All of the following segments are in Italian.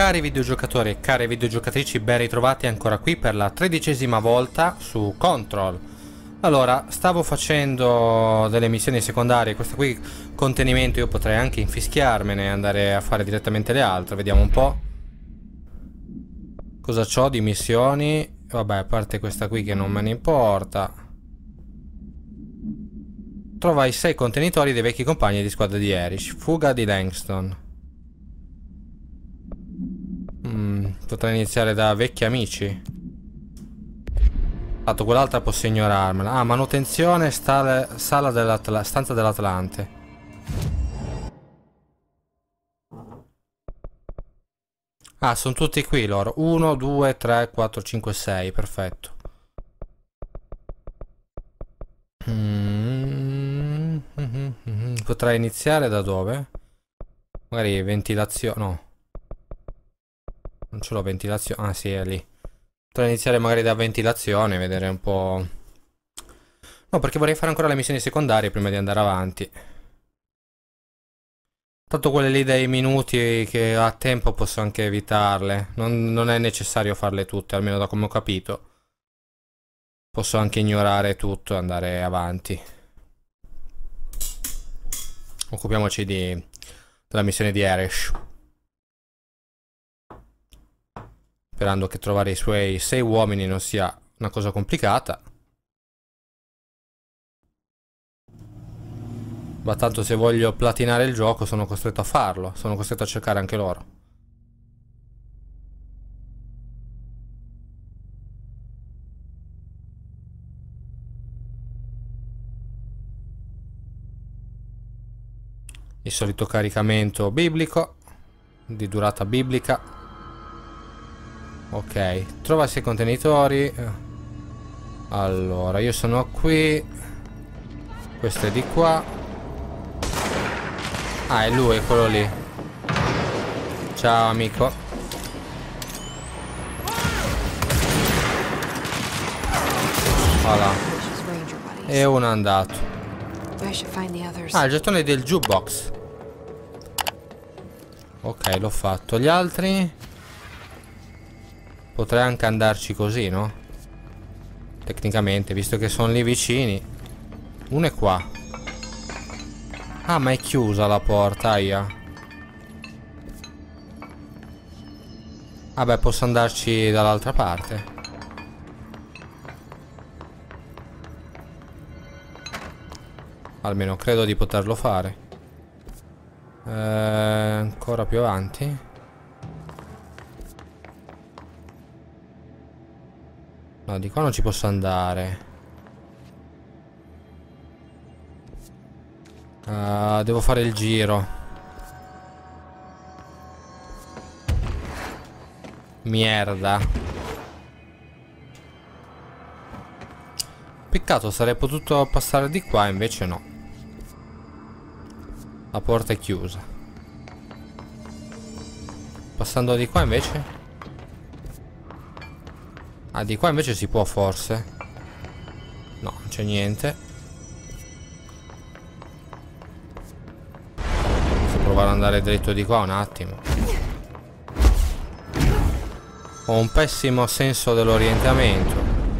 Cari videogiocatori e care videogiocatrici, ben ritrovati ancora qui per la 13ª volta su Control. Allora, stavo facendo delle missioni secondarie, questa qui contenimento, io potrei anche infischiarmene e andare a fare direttamente le altre, vediamo un po'. Cosa c'ho di missioni? Vabbè, a parte questa qui che non me ne importa. Trova i 6 contenitori dei vecchi compagni di squadra di Erich. Fuga di Langston. Potrei iniziare da vecchi amici. Tanto quell'altra posso ignorarmela. Ah, manutenzione, stanza dell'Atlante. Ah, sono tutti qui loro. 1, 2, 3, 4, 5, 6. Perfetto. Potrei iniziare da dove? Magari ventilazione. No. Non ce l'ho ventilazione. Ah, sì, è lì. Potrei iniziare magari da ventilazione, vedere un po'. No, perché vorrei fare ancora le missioni secondarie prima di andare avanti. Tanto quelle lì dei minuti che a tempo posso anche evitarle. Non è necessario farle tutte, almeno da come ho capito. Posso anche ignorare tutto e andare avanti. Occupiamoci della missione di Erich. Sperando che trovare i suoi 6 uomini non sia una cosa complicata. Ma tanto se voglio platinare il gioco sono costretto a farlo. Sono costretto a cercare anche loro. Il solito caricamento biblico. Di durata biblica. Ok. Trova 6 contenitori. Allora, io sono qui. Questo è di qua. Ah, è lui, è quello lì. Ciao, amico. Voilà. E uno è andato. Ah, il gettone del jukebox. Ok, l'ho fatto. Gli altri? Potrei anche andarci così, no? Tecnicamente, visto che sono lì vicini. Uno è qua. Ah, ma è chiusa la porta, aia. Vabbè, posso andarci dall'altra parte. Almeno credo di poterlo fare. Ancora più avanti. No, di qua non ci posso andare. Devo fare il giro. Merda. Peccato, sarei potuto passare di qua, invece no. La porta è chiusa. Passando di qua invece? Ah, di qua invece si può forse. No, non c'è niente. Provare ad andare dritto di qua un attimo. Ho un pessimo senso dell'orientamento.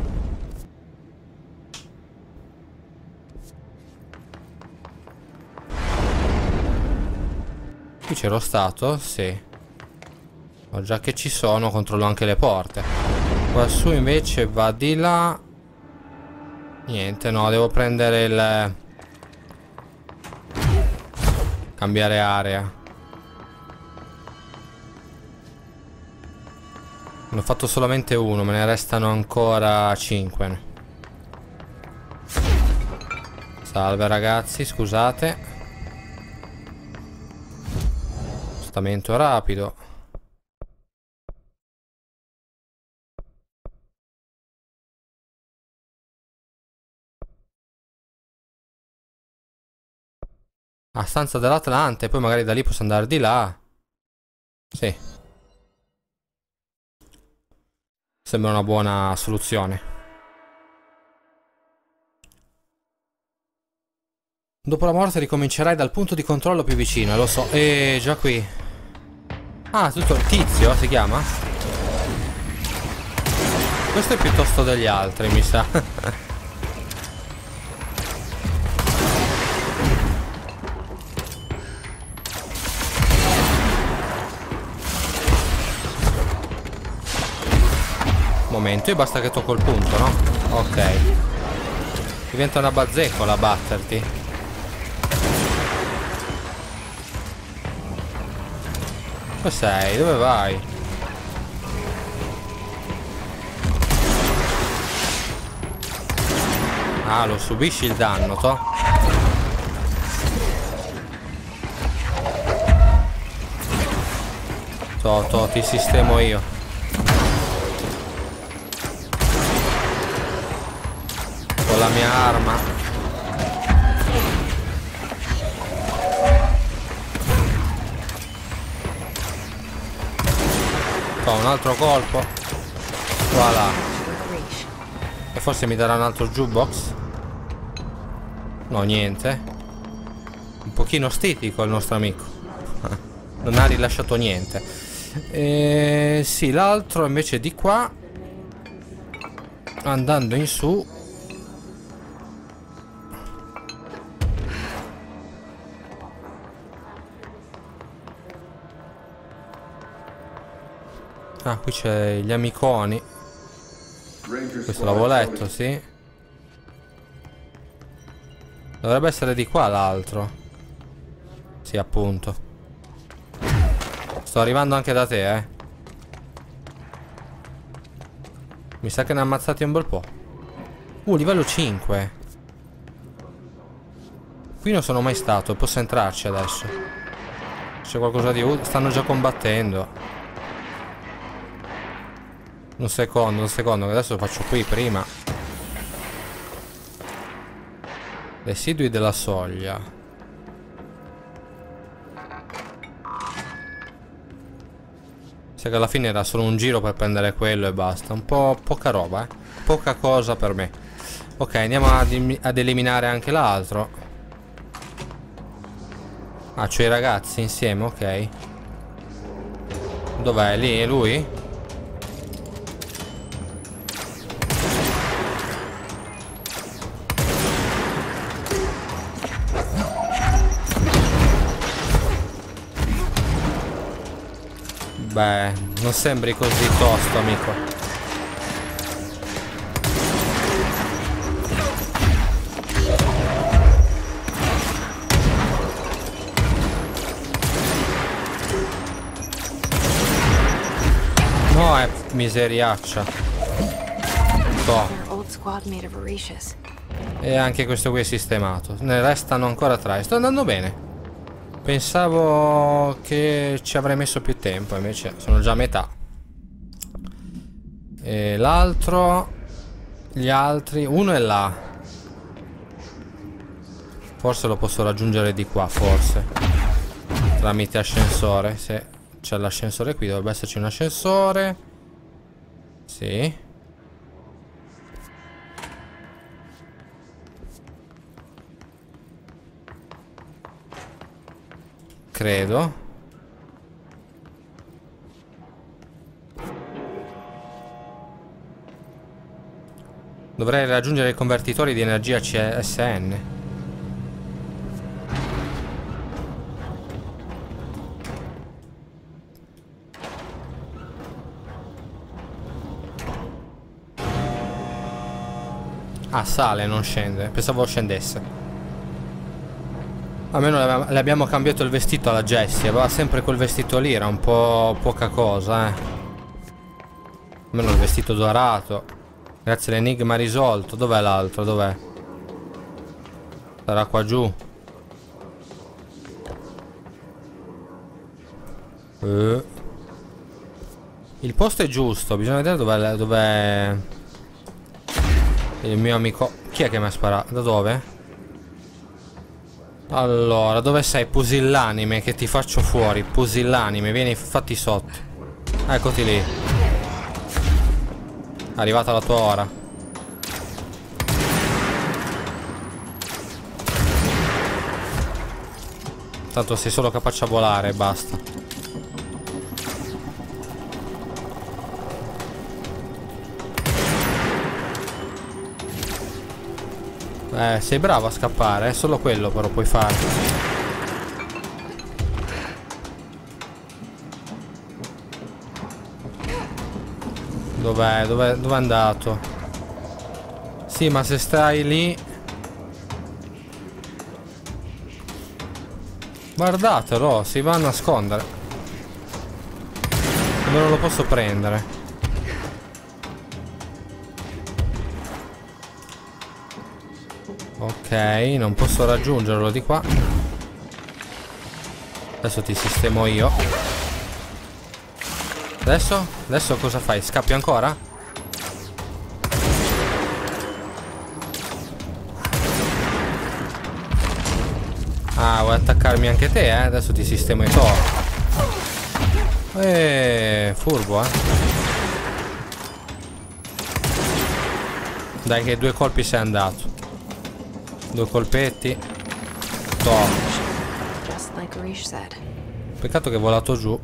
Qui c'ero stato? Sì. Ma già che ci sono, controllo anche le porte. Quassù invece va di là. Niente, no, devo prendere il... cambiare area. Ne ho fatto solamente uno, me ne restano ancora 5. Salve ragazzi, scusate. Spostamento rapido. A stanza dell'Atlante, poi magari da lì posso andare di là. Sì. Sembra una buona soluzione. Dopo la morte ricomincerai dal punto di controllo più vicino, lo so. Già qui. Ah, tutto il tizio si chiama? Questo è piuttosto degli altri, mi sa. Momento, e basta che tocco il punto, no? Ok. Diventa una bazzecola batterti. Dove sei? Dove vai? Ah, lo subisci il danno, to? To, ti sistemo io. Con la mia arma. Fa un altro colpo. Voilà. E forse mi darà un altro jukebox. No, niente. Un pochino stitico il nostro amico. Non ha rilasciato niente. Sì, l'altro invece di qua, andando in su. Ah, qui c'è gli amiconi. Questo l'avevo letto, sì. Dovrebbe essere di qua l'altro. Sì, appunto. Sto arrivando anche da te, eh. Mi sa che ne ha ammazzati un bel po'. Livello 5. Qui non sono mai stato, posso entrarci adesso. C'è qualcosa di utile. Stanno già combattendo. Un secondo, che adesso lo faccio qui prima. Residui della soglia. Sai che alla fine era solo un giro per prendere quello e basta. Un po' poca roba, poca cosa per me. Ok, andiamo ad eliminare anche l'altro. Ah, c'ho i ragazzi insieme, ok. Dov'è? Lì? È lui? Beh, non sembri così tosto, amico. No, è miseriaccia. E anche questo qui è sistemato. Ne restano ancora 3. Sto andando bene. Pensavo che ci avrei messo più tempo, invece sono già a metà. E l'altro, gli altri, uno è là. Forse lo posso raggiungere di qua, forse. Tramite ascensore, se c'è l'ascensore qui, dovrebbe esserci un ascensore. Sì. Credo. Dovrei raggiungere i convertitori di energia CSN. Ah, sale, non scende. Pensavo scendesse. Almeno le abbiamo cambiato il vestito alla Jessie. Aveva sempre quel vestito lì, era un po' poca cosa, Almeno il vestito dorato. Grazie all'enigma risolto. Dov'è l'altro? Dov'è? Sarà qua giù. Il posto è giusto. Bisogna vedere dov'è il mio amico. Chi è che mi ha sparato? Da dove? Allora, dove sei? Pusillanime, che ti faccio fuori. Pusillanime, vieni, fatti sotto. Eccoti lì. È arrivata la tua ora. Tanto sei solo capace a volare e basta. Sei bravo a scappare, è solo quello però puoi fare. Dov'è? Dov'è andato? Sì, ma se stai lì... Guardatelo, si va a nascondere. Come non lo posso prendere? Ok, non posso raggiungerlo di qua. Adesso ti sistemo io. Adesso? Adesso cosa fai? Scappi ancora? Ah, vuoi attaccarmi anche te, eh? Adesso ti sistemo i torri. Furbo, eh. Dai che 2 colpi sei andato. 2 colpetti. Toh. Peccato che è volato giù.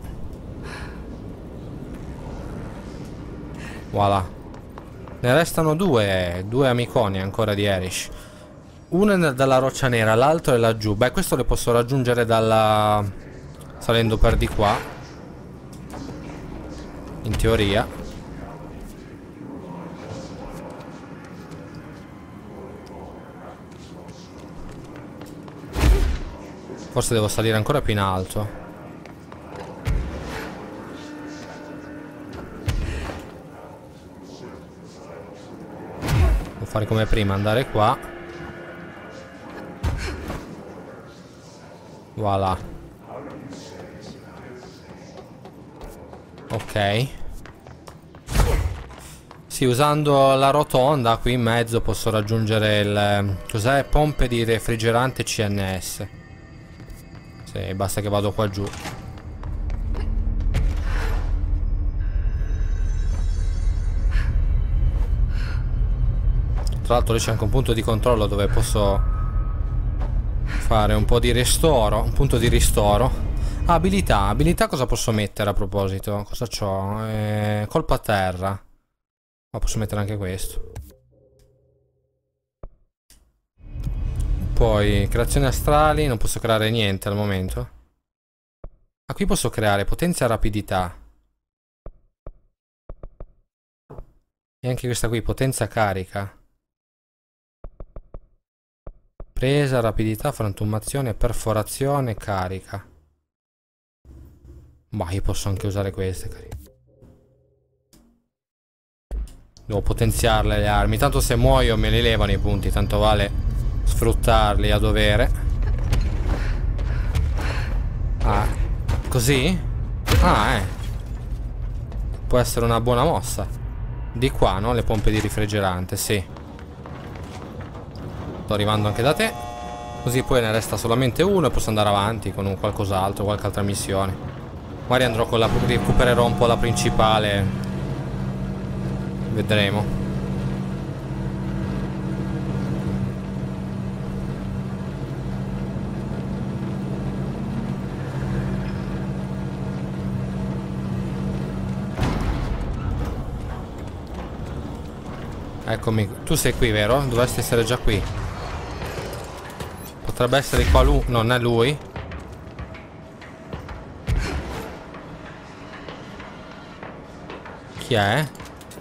Voilà. Ne restano 2 amiconi ancora di Erish. Uno è dalla roccia nera, l'altro è laggiù. Beh, questo le posso raggiungere dalla... salendo per di qua. In teoria. Forse devo salire ancora più in alto. Devo fare come prima, andare qua. Voilà. Ok. Sì, usando la rotonda qui in mezzo posso raggiungere il... Cos'è? Pompe di refrigerante CNS. Sì, basta che vado qua giù. Tra l'altro lì c'è anche un punto di controllo dove posso fare un po' di ristoro. Un punto di ristoro. Abilità. Abilità cosa posso mettere a proposito? Cosa c'ho? Colpo a terra. Ma posso mettere anche questo. Poi creazioni astrali. Non posso creare niente al momento. Ah, qui posso creare potenza e rapidità. E anche questa qui, potenza carica. Presa, rapidità, frantumazione, perforazione, carica. Ma io posso anche usare queste, carino. Devo potenziarle le armi. Tanto se muoio me li levano i punti. Tanto vale sfruttarli a dovere. Ah, così? Ah, può essere una buona mossa. Di qua, no? Le pompe di refrigerante, sì. Sto arrivando anche da te. Così poi ne resta solamente uno e posso andare avanti con un qualcos'altro, qualche altra missione. Magari andrò con la... recupererò un po' la principale. Vedremo. Eccomi. Tu sei qui, vero? Dovresti essere già qui. Potrebbe essere qua lui. No, non è lui. Chi è?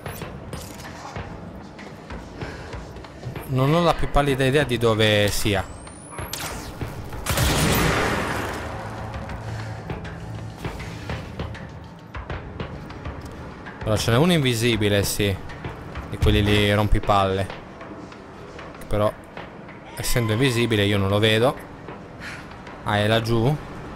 Non ho la più pallida idea di dove sia. Allora ce n'è uno invisibile, sì. Di quelli lì rompipalle. Però essendo invisibile io non lo vedo. Ah, è laggiù?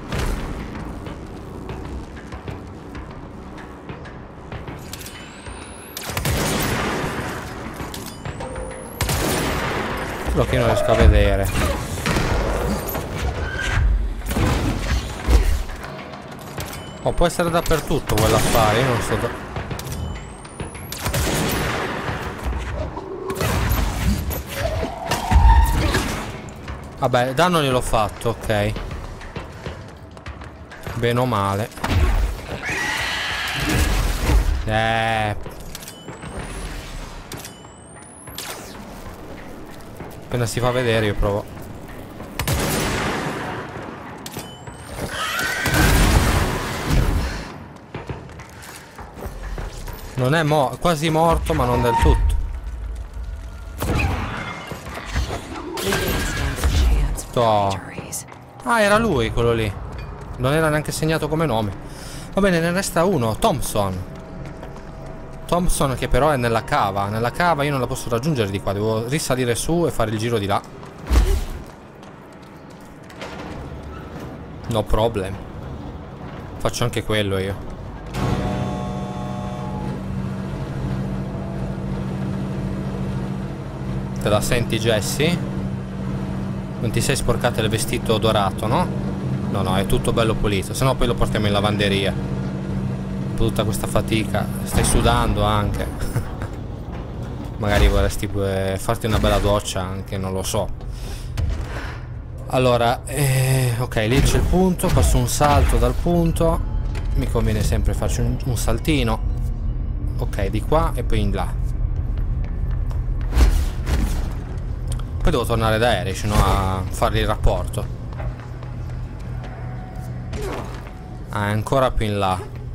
Quello che io non riesco a vedere. Oh, può essere dappertutto quell'affare, io non so da... Vabbè, danno gliel'ho fatto, ok. Bene o male. Appena si fa vedere io provo. Non è quasi morto, ma non del tutto. Toh. Ah, era lui quello lì. Non era neanche segnato come nome. Va bene, ne resta uno, Thompson. Thompson che però è nella cava. Nella cava io non la posso raggiungere di qua. Devo risalire su e fare il giro di là. No problem. Faccio anche quello io. Te la senti, Jessie? Non ti sei sporcata il vestito dorato, no? No, no, è tutto bello pulito. Se no poi lo portiamo in lavanderia. Tutta questa fatica. Stai sudando anche. Magari vorresti farti una bella doccia anche, non lo so. Allora, ok, lì c'è il punto. Passo un salto dal punto. Mi conviene sempre farci un saltino. Ok, di qua e poi in là. Poi devo tornare da Erich, no? A fargli il rapporto. Ah, è ancora più in là.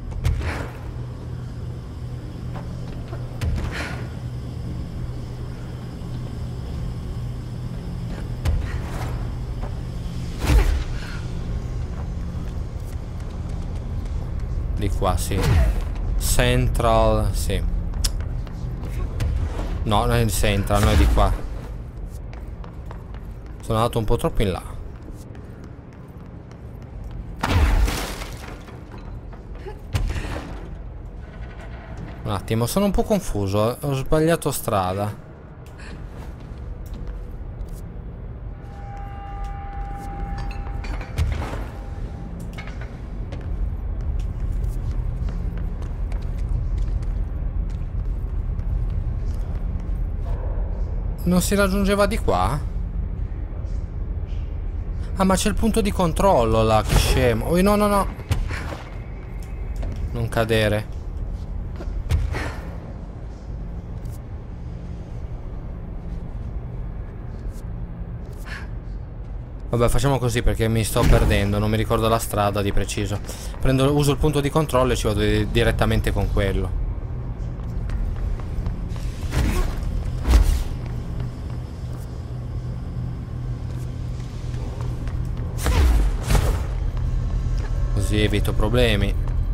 Di qua, sì. Central, sì. No, non è il Central, no, è di qua. Sono andato un po' troppo in là. Un attimo, sono un po' confuso. Ho sbagliato strada. Non si raggiungeva di qua? Ah, ma c'è il punto di controllo là, che scemo. Oh, no, no, no. Non cadere. Vabbè, facciamo così perché mi sto perdendo. Non mi ricordo la strada di preciso. Uso il punto di controllo e ci vado direttamente con quello. Così evito problemi.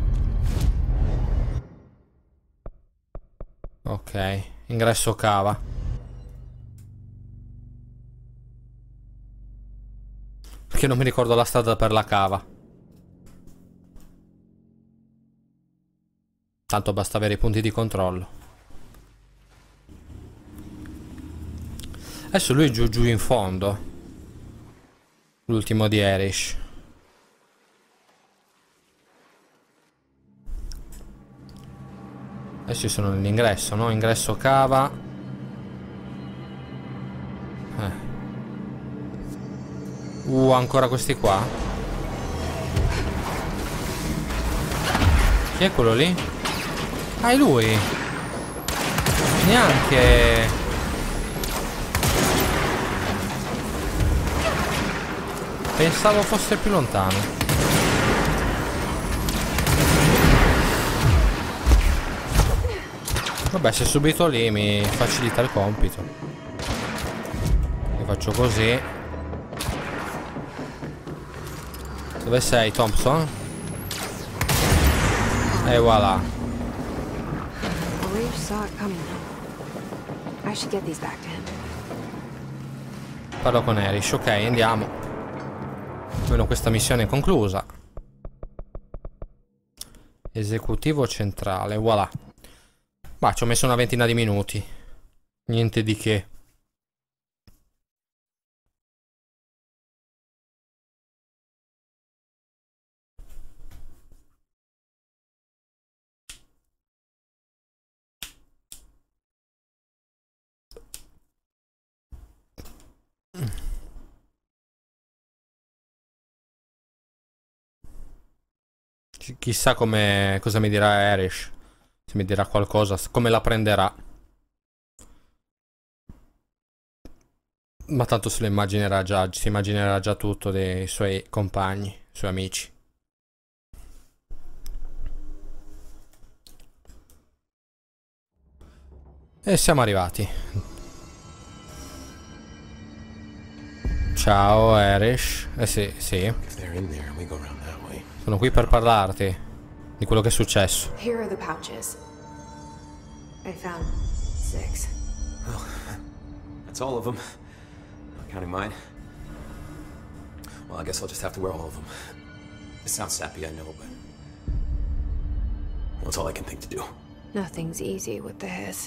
Ok, ingresso cava. Perché non mi ricordo la strada per la cava. Tanto basta avere i punti di controllo. Adesso lui è giù in fondo. L'ultimo di Erich. Adesso sono nell'ingresso, no? Ingresso cava. Ancora questi qua. Chi è quello lì? Ah, è lui. Neanche. Pensavo fosse più lontano. Vabbè, se subito lì mi facilita il compito. Io faccio così. Dove sei, Thompson? E voilà. Parlo con Erich, ok, andiamo. Almeno questa missione è conclusa. Esecutivo centrale, voilà. Ma ci ho messo una ventina di minuti. Niente di che. Chissà cosa mi dirà Erich. Se mi dirà qualcosa, come la prenderà. Ma tanto se lo immaginerà già, si immaginerà già tutto dei suoi compagni, suoi amici. E siamo arrivati. Ciao Erish. Sì, sì. Sono qui per parlarti di quello che è successo. Here are the pouches. I found 6. Well, that's all of them. Not counting mine. Well, I guess I'll just have to wear all of them. It sounds sappy, I know, but... well, it's all I can think to do. Nothing's easy with this.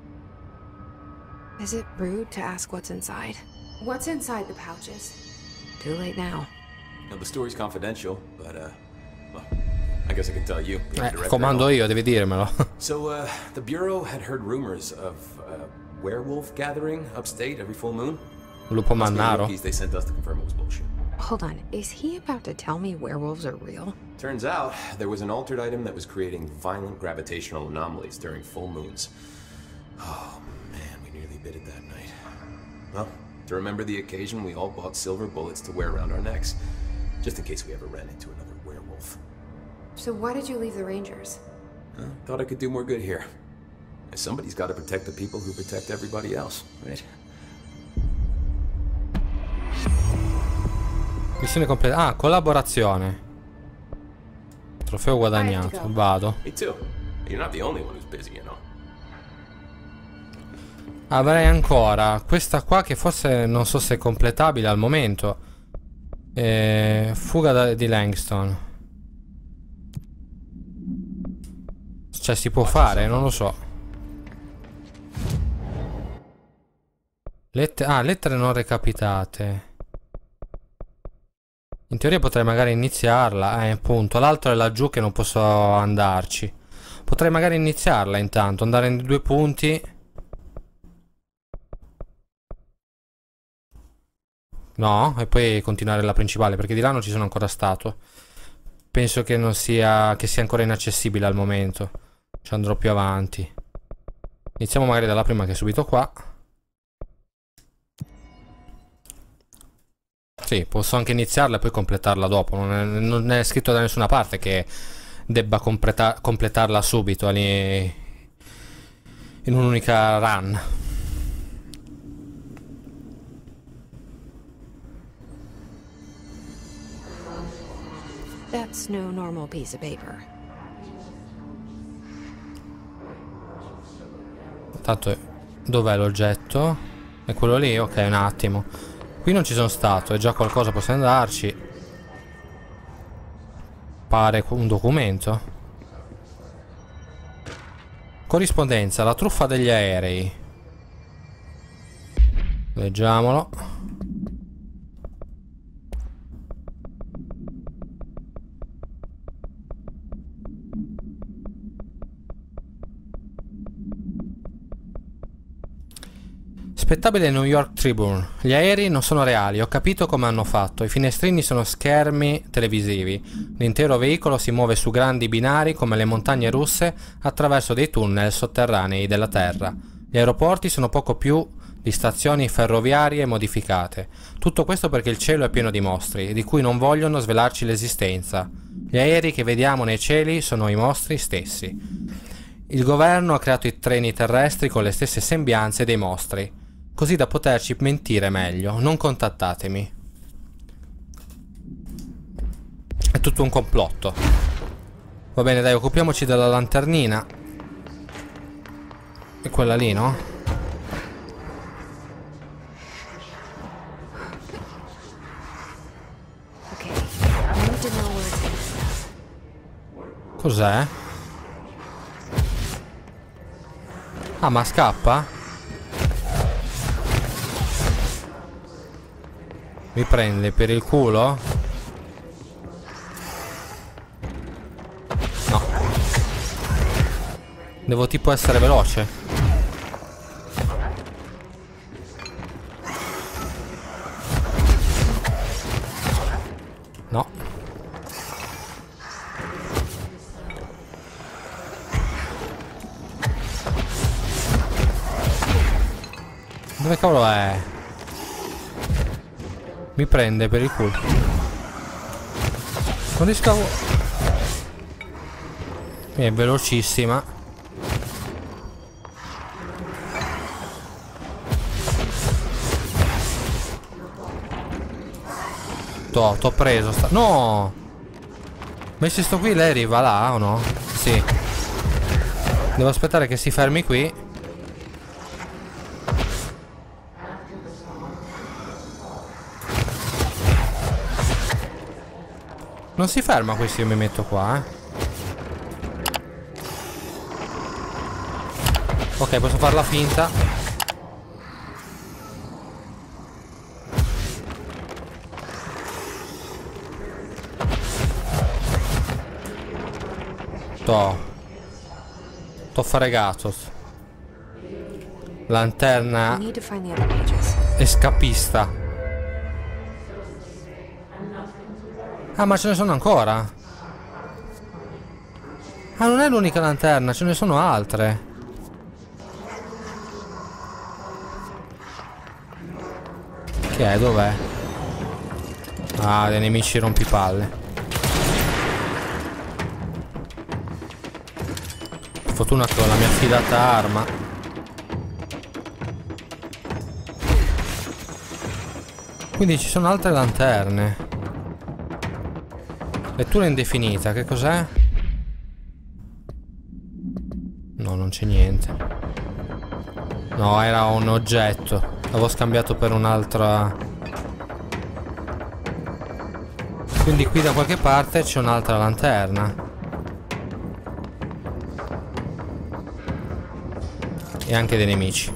Is it rude to ask what's inside? What's inside the pouches? Too late now. Now, the story's confidential, but, well, I guess I can tell you. Comando io, devi dirmelo. So, the Bureau had heard rumors of a werewolf gathering upstate every full moon. Lupo Mannaro. They sent us to confirm it was bullshit. Hold on, is he about to tell me werewolves are real? Turns out, there was an altered item that was creating violent gravitational anomalies during full moons. Oh, man, we nearly bit it that night. Well, to remember the occasion, we all bought silver bullets to wear around our necks, just in case we ever ran into another werewolf. So why did you leave the Rangers? Thought I could do more good here. Somebody's got to protect the people who protect everybody else, right? Missione completa. Ah, collaborazione. Trofeo guadagnato. Vado. Me too. You're not the only one who's busy, you know. Avrei ancora questa qua che forse non so se è completabile al momento. Fuga di Langston. Cioè si può fare, non lo so. Lettere non recapitate. In teoria potrei magari iniziarla. Appunto, l'altro è laggiù che non posso andarci. Potrei magari iniziarla intanto, andare in 2 punti. No, e poi continuare la principale, perché di là non ci sono ancora stato. Penso che non sia, che sia ancora inaccessibile al momento. Ci andrò più avanti. Iniziamo magari dalla prima che è subito qua. Sì, posso anche iniziarla e poi completarla dopo. Non è scritto da nessuna parte che debba completarla subito in un'unica run. That's no normal piece of paper. Tanto dov'è l'oggetto? È quello lì? Ok, un attimo. Qui non ci sono stato, è già qualcosa, posso andarci. Pare un documento. Corrispondenza, la truffa degli aerei. Leggiamolo. Spettabile New York Tribune. Gli aerei non sono reali, ho capito come hanno fatto. I finestrini sono schermi televisivi. L'intero veicolo si muove su grandi binari come le montagne russe attraverso dei tunnel sotterranei della Terra. Gli aeroporti sono poco più di stazioni ferroviarie modificate. Tutto questo perché il cielo è pieno di mostri, di cui non vogliono svelarci l'esistenza. Gli aerei che vediamo nei cieli sono i mostri stessi. Il governo ha creato i treni terrestri con le stesse sembianze dei mostri, così da poterci mentire meglio. Non contattatemi. È tutto un complotto. Va bene, dai, occupiamoci della lanternina. È quella lì, no? Cos'è? Ah, ma scappa? Mi prende per il culo? No. Devo tipo essere veloce. No. Dove cavolo è? Mi prende per il culo. Non riesco a... È velocissima. T'ho preso. No! Ma se sto qui lei arriva là o no? Sì. Devo aspettare che si fermi qui. Non si ferma qui se io mi metto qua, eh. Ok, posso farla finta. T'ho fregato. Lanterna We need to find the other pages. escapista. Ah, ma ce ne sono ancora? Ah, non è l'unica lanterna, ce ne sono altre. Che è? Dov'è? Ah, dei nemici rompipalle. Fortuna che ho la mia affidata arma. Quindi ci sono altre lanterne. Lettura indefinita, che cos'è? No, non c'è niente. No, era un oggetto. L'avevo scambiato per un'altra. Quindi qui da qualche parte c'è un'altra lanterna. E anche dei nemici.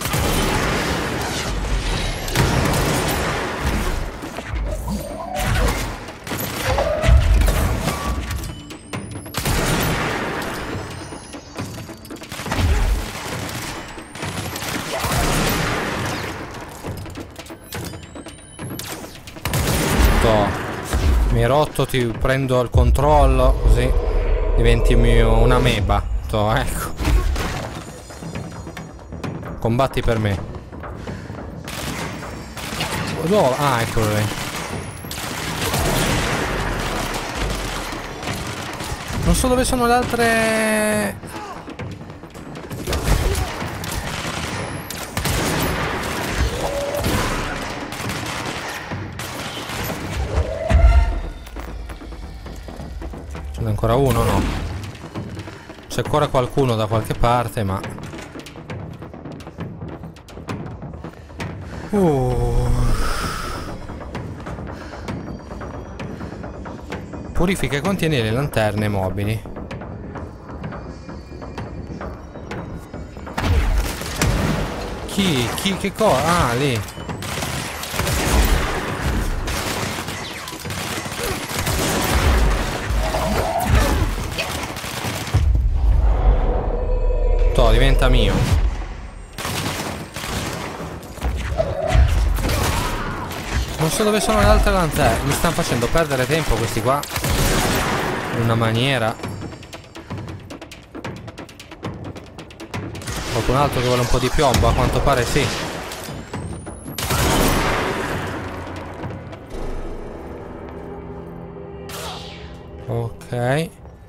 Mi hai rotto, ti prendo il controllo, così diventi una meba. Ecco. Combatti per me. Dove? Ah, eccolo lì. Non so dove sono le altre. Ce n'è ancora uno, no? C'è ancora qualcuno da qualche parte, ma... Purifica e contiene le lanterne mobili. Chi? Che cosa? Ah, lì. Diventa mio. Non so dove sono le altre lanterne. Mi stanno facendo perdere tempo questi qua. In una maniera. Qualcun altro che vuole un po' di piombo? A quanto pare sì. Ok.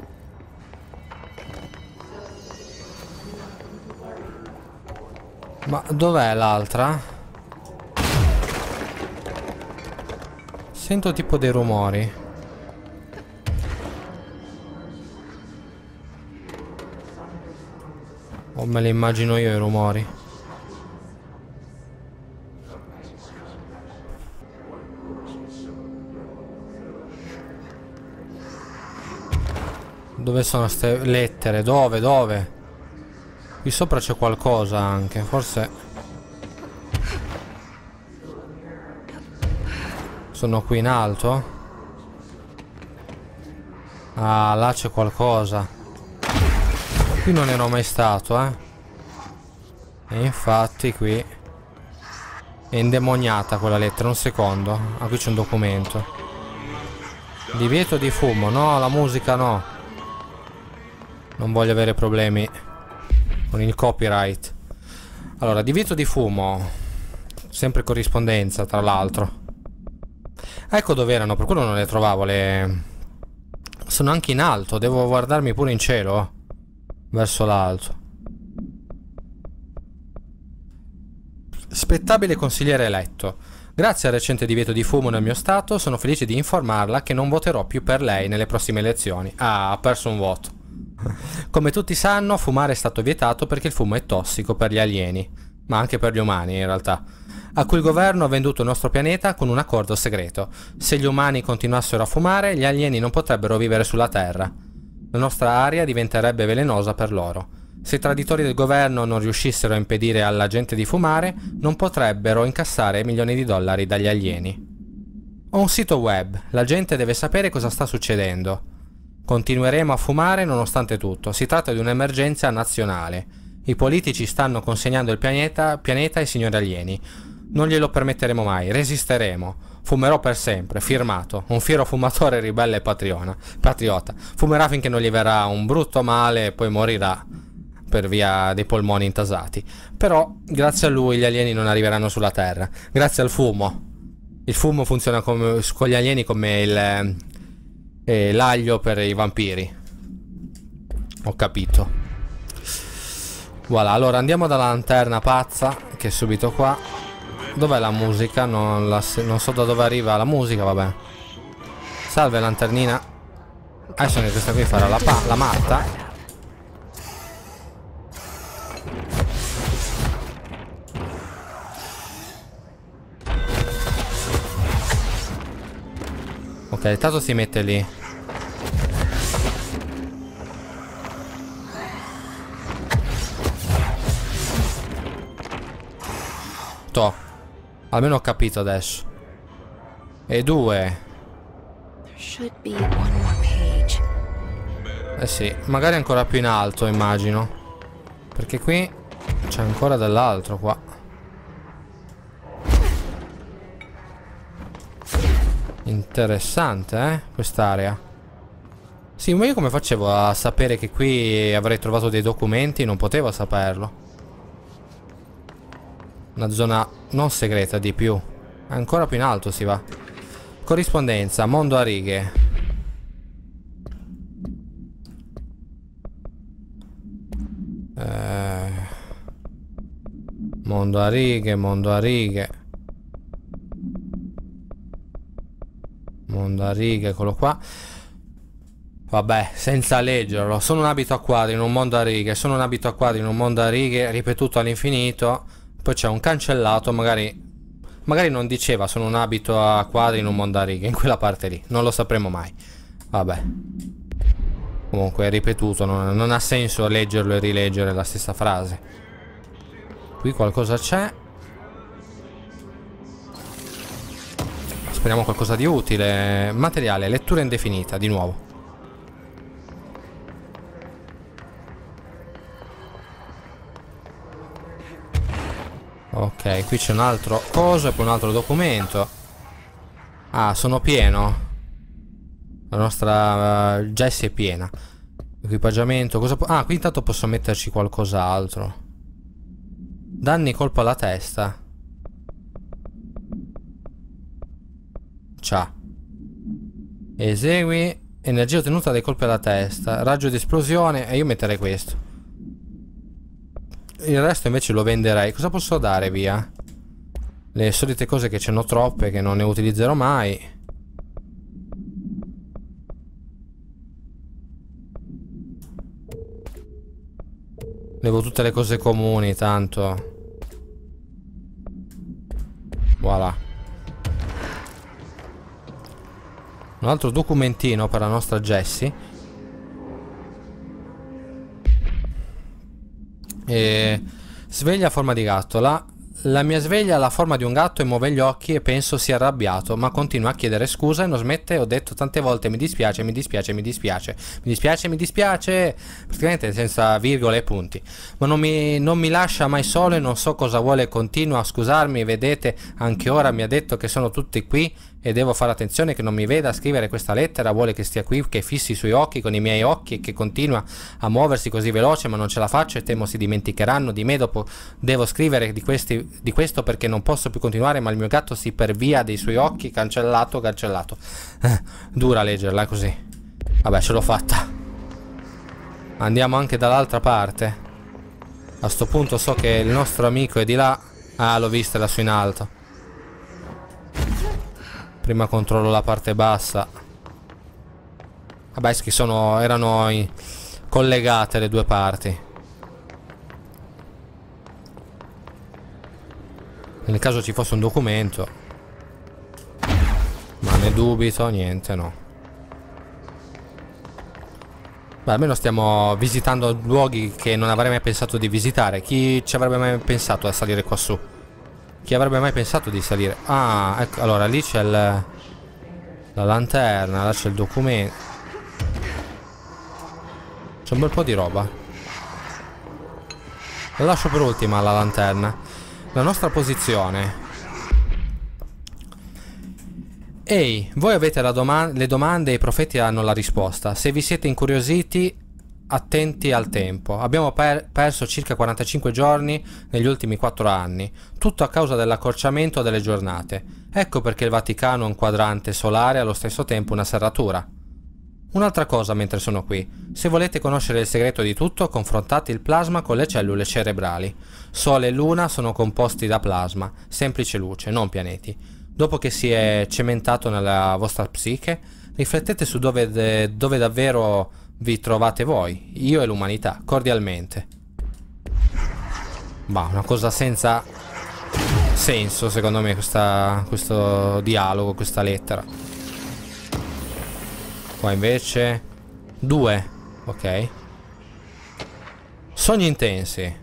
Ma dov'è l'altra? Sento tipo dei rumori. O me li immagino io i rumori? Dove sono ste lettere? Dove? Qui sopra c'è qualcosa anche, forse. Sono qui in alto? Ah, là c'è qualcosa. Qui non ero mai stato, eh. E infatti qui è indemoniata quella lettera, un secondo. Ah, qui c'è un documento. Divieto di fumo, no, la musica no. Non voglio avere problemi con il copyright. Allora, divieto di fumo. Sempre corrispondenza, tra l'altro. Ecco dove erano, per quello non le trovavo le... Sono anche in alto, devo guardarmi pure in cielo. Verso l'alto. Spettabile consigliere eletto. Grazie al recente divieto di fumo nel mio stato, sono felice di informarla che non voterò più per lei nelle prossime elezioni. Ah, ha perso un voto. Come tutti sanno, fumare è stato vietato perché il fumo è tossico per gli alieni, ma anche per gli umani in realtà, a cui il governo ha venduto il nostro pianeta con un accordo segreto. Se gli umani continuassero a fumare, gli alieni non potrebbero vivere sulla Terra. La nostra aria diventerebbe velenosa per loro. Se i traditori del governo non riuscissero a impedire alla gente di fumare, non potrebbero incassare milioni di dollari dagli alieni. Ho un sito web, la gente deve sapere cosa sta succedendo. Continueremo a fumare nonostante tutto, si tratta di un'emergenza nazionale. I politici stanno consegnando il pianeta ai signori alieni. Non glielo permetteremo mai, resisteremo. Fumerò per sempre, firmato. Un fiero fumatore ribelle e patriota. Fumerà finché non gli verrà un brutto male e poi morirà per via dei polmoni intasati. Però, grazie a lui, gli alieni non arriveranno sulla Terra. Grazie al fumo. Il fumo funziona con gli alieni come l'aglio per i vampiri. Ho capito. Voilà, allora andiamo dalla lanterna pazza, che è subito qua. Dov'è la musica? Non so da dove arriva la musica, vabbè. Salve lanternina. Adesso questa qui farà la matta. Ok, tanto si mette lì. Toh. Almeno ho capito adesso. E 2. Eh sì, magari ancora più in alto, immagino. Perché qui c'è ancora dell'altro qua. Interessante, quest'area. Sì, ma io come facevo a sapere che qui avrei trovato dei documenti? Non potevo saperlo. Una zona non segreta di più. Ancora più in alto si va. Corrispondenza, mondo a righe. Mondo a righe, mondo a righe. Mondo a righe, eccolo qua. Vabbè, senza leggerlo. Sono un abito a quadri in un mondo a righe. Sono un abito a quadri in un mondo a righe, ripetuto all'infinito. Poi c'è un cancellato, magari non diceva sono un abito a quadri in un mondo a righe, in quella parte lì, non lo sapremo mai. Vabbè. Comunque è ripetuto, non ha senso leggerlo e rileggere la stessa frase. Qui qualcosa c'è. Speriamo qualcosa di utile. Materiale, lettura indefinita, di nuovo. Ok, qui c'è un altro coso e poi un altro documento. Ah, sono pieno. La nostra Jessie è piena. Equipaggiamento, cosa ah, qui intanto posso metterci qualcos'altro. Danni colpo alla testa. Ciao. Esegui energia ottenuta dai colpi alla testa. Raggio di esplosione. E io metterei questo. Il resto invece lo venderei. Cosa posso dare via? Le solite cose che ce n'ho troppe, che non ne utilizzerò mai. Levo tutte le cose comuni, tanto. Voilà. Un altro documentino per la nostra Jessie. Sveglia a forma di gatto. La mia sveglia ha la forma di un gatto e muove gli occhi e penso sia arrabbiato, ma continua a chiedere scusa e non smette. Ho detto tante volte mi dispiace, mi dispiace, mi dispiace, mi dispiace, mi dispiace, praticamente senza virgole e punti. Ma non mi lascia mai solo e non so cosa vuole. Continua a scusarmi, vedete, anche ora mi ha detto che sono tutti qui E devo fare attenzione che non mi veda scrivere questa lettera. Vuole che stia qui, che fissi i suoi occhi con i miei occhi e che continua a muoversi così veloce, ma non ce la faccio e temo si dimenticheranno di me. Dopo devo scrivere di questo perché non posso più continuare, ma il mio gatto si pervia dei suoi occhi. Cancellato, cancellato. Dura leggerla così. Vabbè, ce l'ho fatta. Andiamo anche dall'altra parte. A sto punto so che il nostro amico è di là. Ah, l'ho vista lassù in alto. Prima controllo la parte bassa. Vabbè, erano collegate le due parti. Nel caso ci fosse un documento. Ma ne dubito, niente, no. Beh, almeno stiamo visitando luoghi che non avrei mai pensato di visitare. Chi ci avrebbe mai pensato a salire qua su? Chi avrebbe mai pensato di salire? Ah, ecco, allora lì c'è la lanterna, là c'è il documento. C'è un bel po' di roba. La lascio per ultima la lanterna. La nostra posizione. Ehi, voi avete le domande e i profeti hanno la risposta. Se vi siete incuriositi, attenti al tempo. Abbiamo perso circa 45 giorni negli ultimi 4 anni, tutto a causa dell'accorciamento delle giornate. Ecco perché il Vaticano è un quadrante solare e allo stesso tempo una serratura. Un'altra cosa mentre sono qui. Se volete conoscere il segreto di tutto, confrontate il plasma con le cellule cerebrali. Sole e Luna sono composti da plasma, semplice luce, non pianeti. Dopo che si è cementato nella vostra psiche, riflettete su dove davvero vi trovate voi, io e l'umanità, cordialmente. Bah, una cosa senza senso secondo me questo dialogo, questa lettera. Qua invece 2, ok. Sogni intensi.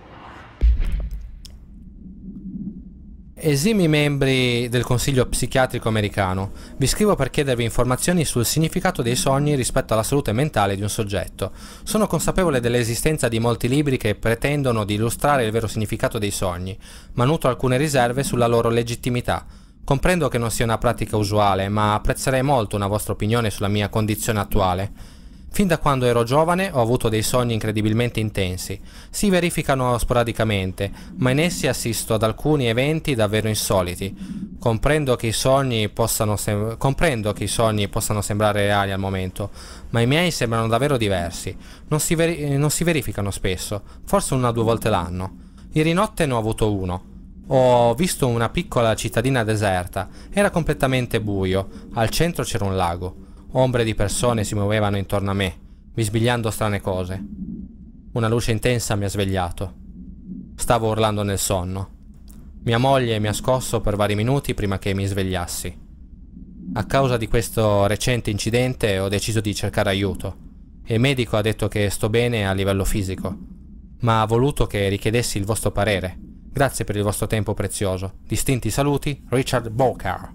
Esimi membri del Consiglio Psichiatrico Americano, vi scrivo per chiedervi informazioni sul significato dei sogni rispetto alla salute mentale di un soggetto. Sono consapevole dell'esistenza di molti libri che pretendono di illustrare il vero significato dei sogni, ma nutro alcune riserve sulla loro legittimità. Comprendo che non sia una pratica usuale, ma apprezzerei molto una vostra opinione sulla mia condizione attuale. Fin da quando ero giovane ho avuto dei sogni incredibilmente intensi. Si verificano sporadicamente, ma in essi assisto ad alcuni eventi davvero insoliti. Comprendo che i sogni possano sembrare reali al momento, ma i miei sembrano davvero diversi. Non si verificano spesso, forse 1 o 2 volte l'anno. Ieri notte ne ho avuto uno. Ho visto una piccola cittadina deserta. Era completamente buio. Al centro c'era un lago. Ombre di persone si muovevano intorno a me, bisbigliando strane cose. Una luce intensa mi ha svegliato. Stavo urlando nel sonno. Mia moglie mi ha scosso per vari minuti prima che mi svegliassi. A causa di questo recente incidente ho deciso di cercare aiuto. Il medico ha detto che sto bene a livello fisico, ma ha voluto che richiedessi il vostro parere. Grazie per il vostro tempo prezioso. Distinti saluti, Richard Bowker.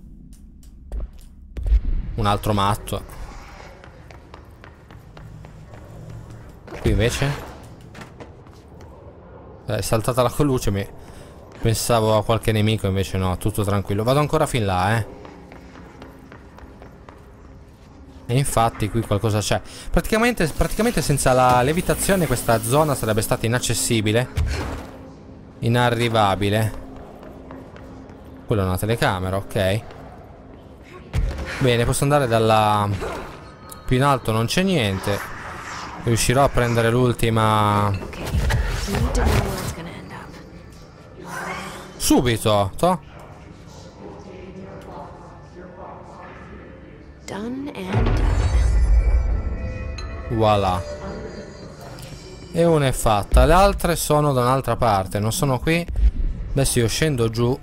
Un altro matto. Qui invece è saltata la luce. Pensavo a qualche nemico, invece no, tutto tranquillo. Vado ancora fin là, E infatti qui qualcosa c'è. Praticamente senza la levitazione questa zona sarebbe stata inaccessibile, inarrivabile. Quella è una telecamera, ok. Bene, posso andare dalla... Più in alto non c'è niente. Riuscirò a prendere l'ultima... Subito, to? Voilà. E una è fatta. Le altre sono da un'altra parte. Non sono qui. Adesso io scendo giù.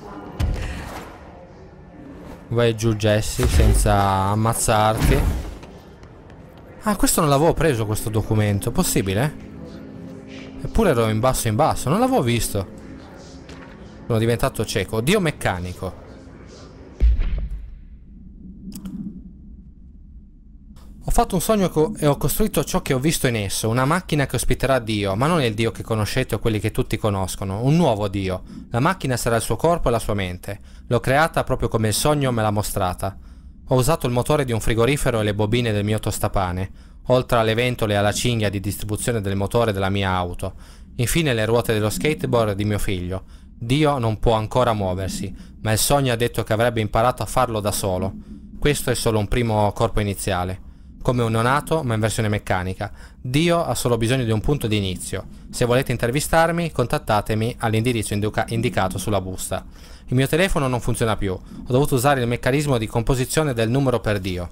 Vai giù Jesse senza ammazzarti. Ah, questo non l'avevo preso, questo documento. Possibile? Eppure ero in basso. Non l'avevo visto. Sono diventato cieco. Dio meccanico. Ho fatto un sogno e ho costruito ciò che ho visto in esso, una macchina che ospiterà Dio, ma non il Dio che conoscete o quelli che tutti conoscono, un nuovo Dio. La macchina sarà il suo corpo e la sua mente. L'ho creata proprio come il sogno me l'ha mostrata. Ho usato il motore di un frigorifero e le bobine del mio tostapane, oltre alle ventole e alla cinghia di distribuzione del motore della mia auto. Infine le ruote dello skateboard di mio figlio. Dio non può ancora muoversi, ma il sogno ha detto che avrebbe imparato a farlo da solo. Questo è solo un primo corpo iniziale. Come un neonato, ma in versione meccanica. Dio ha solo bisogno di un punto di inizio. Se volete intervistarmi, contattatemi all'indirizzo indicato sulla busta. Il mio telefono non funziona più. Ho dovuto usare il meccanismo di composizione del numero per Dio.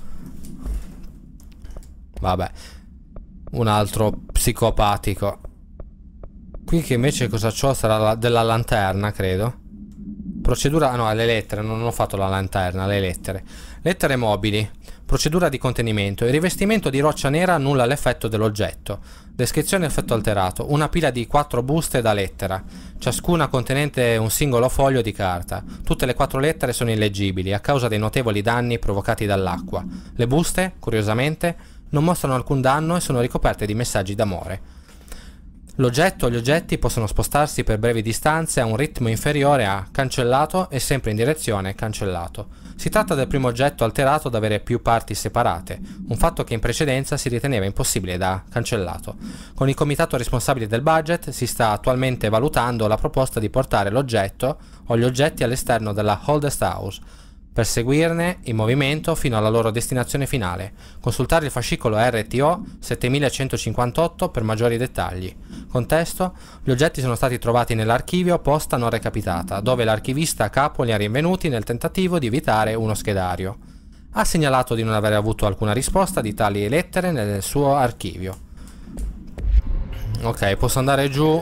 Vabbè. Un altro psicopatico. Qui che invece cosa c'ho? Sarà della lanterna, credo. Procedura... no, le lettere. Non ho fatto la lanterna, le lettere. Lettere mobili. Procedura di contenimento. Il rivestimento di roccia nera annulla l'effetto dell'oggetto. Descrizione effetto alterato. Una pila di 4 buste da lettera, ciascuna contenente un singolo foglio di carta. Tutte le 4 lettere sono illeggibili a causa dei notevoli danni provocati dall'acqua. Le buste, curiosamente, non mostrano alcun danno e sono ricoperte di messaggi d'amore. L'oggetto o gli oggetti possono spostarsi per brevi distanze a un ritmo inferiore a cancellato e sempre in direzione cancellato. Si tratta del primo oggetto alterato ad avere più parti separate, un fatto che in precedenza si riteneva impossibile da cancellato. Con il comitato responsabile del budget si sta attualmente valutando la proposta di portare l'oggetto o gli oggetti all'esterno della Oldest House, per seguirne il movimento fino alla loro destinazione finale. Consultare il fascicolo RTO 7158 per maggiori dettagli. Contesto: gli oggetti sono stati trovati nell'archivio posta non recapitata, dove l'archivista a capo li ha rinvenuti nel tentativo di evitare uno schedario. Ha segnalato di non aver avuto alcuna risposta di tali lettere nel suo archivio. Ok, posso andare giù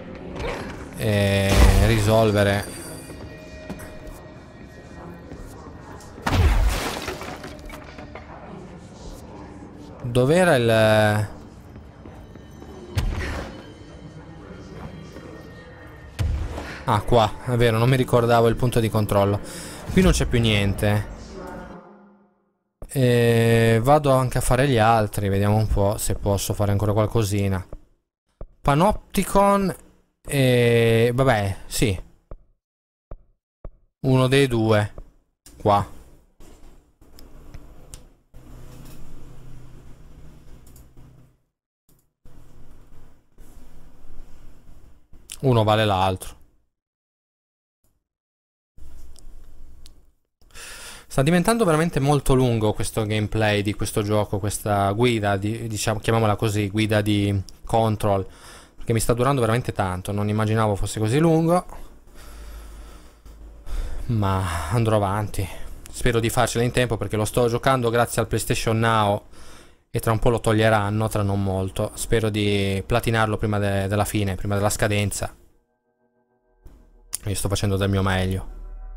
e risolvere. Dov'era il... ah, qua, è vero, non mi ricordavo il punto di controllo. Qui non c'è più niente. Vado anche a fare gli altri, vediamo un po' se posso fare ancora qualcosina. Panopticon e... vabbè, sì. Uno dei due. Qua. Uno vale l'altro. Sta diventando veramente molto lungo questo gameplay di questo gioco, questa guida, diciamo, chiamiamola così, guida di Control, perché mi sta durando veramente tanto, non immaginavo fosse così lungo, ma andrò avanti. Spero di farcela in tempo perché lo sto giocando grazie al PlayStation Now e tra un po' lo toglieranno, tra non molto. Spero di platinarlo prima della fine, prima della scadenza. Io sto facendo del mio meglio.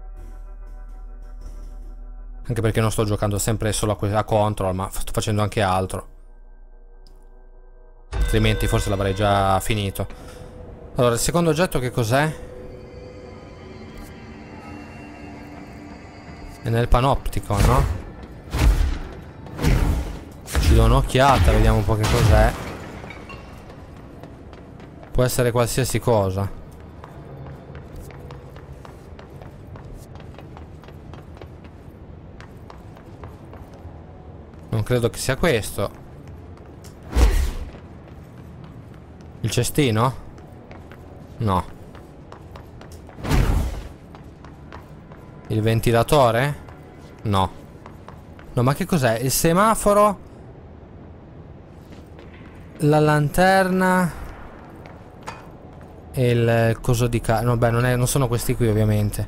Anche perché non sto giocando sempre solo a Control, ma sto facendo anche altro. Altrimenti forse l'avrei già finito. Allora, il secondo oggetto che cos'è? È nel panoptico, no? Ci do un'occhiata, vediamo un po' che cos'è. Può essere qualsiasi cosa. Non credo che sia questo. Il cestino? No. Il ventilatore? No. No, ma che cos'è? Il semaforo? La lanterna e il coso di carta. No, beh, non sono questi qui ovviamente.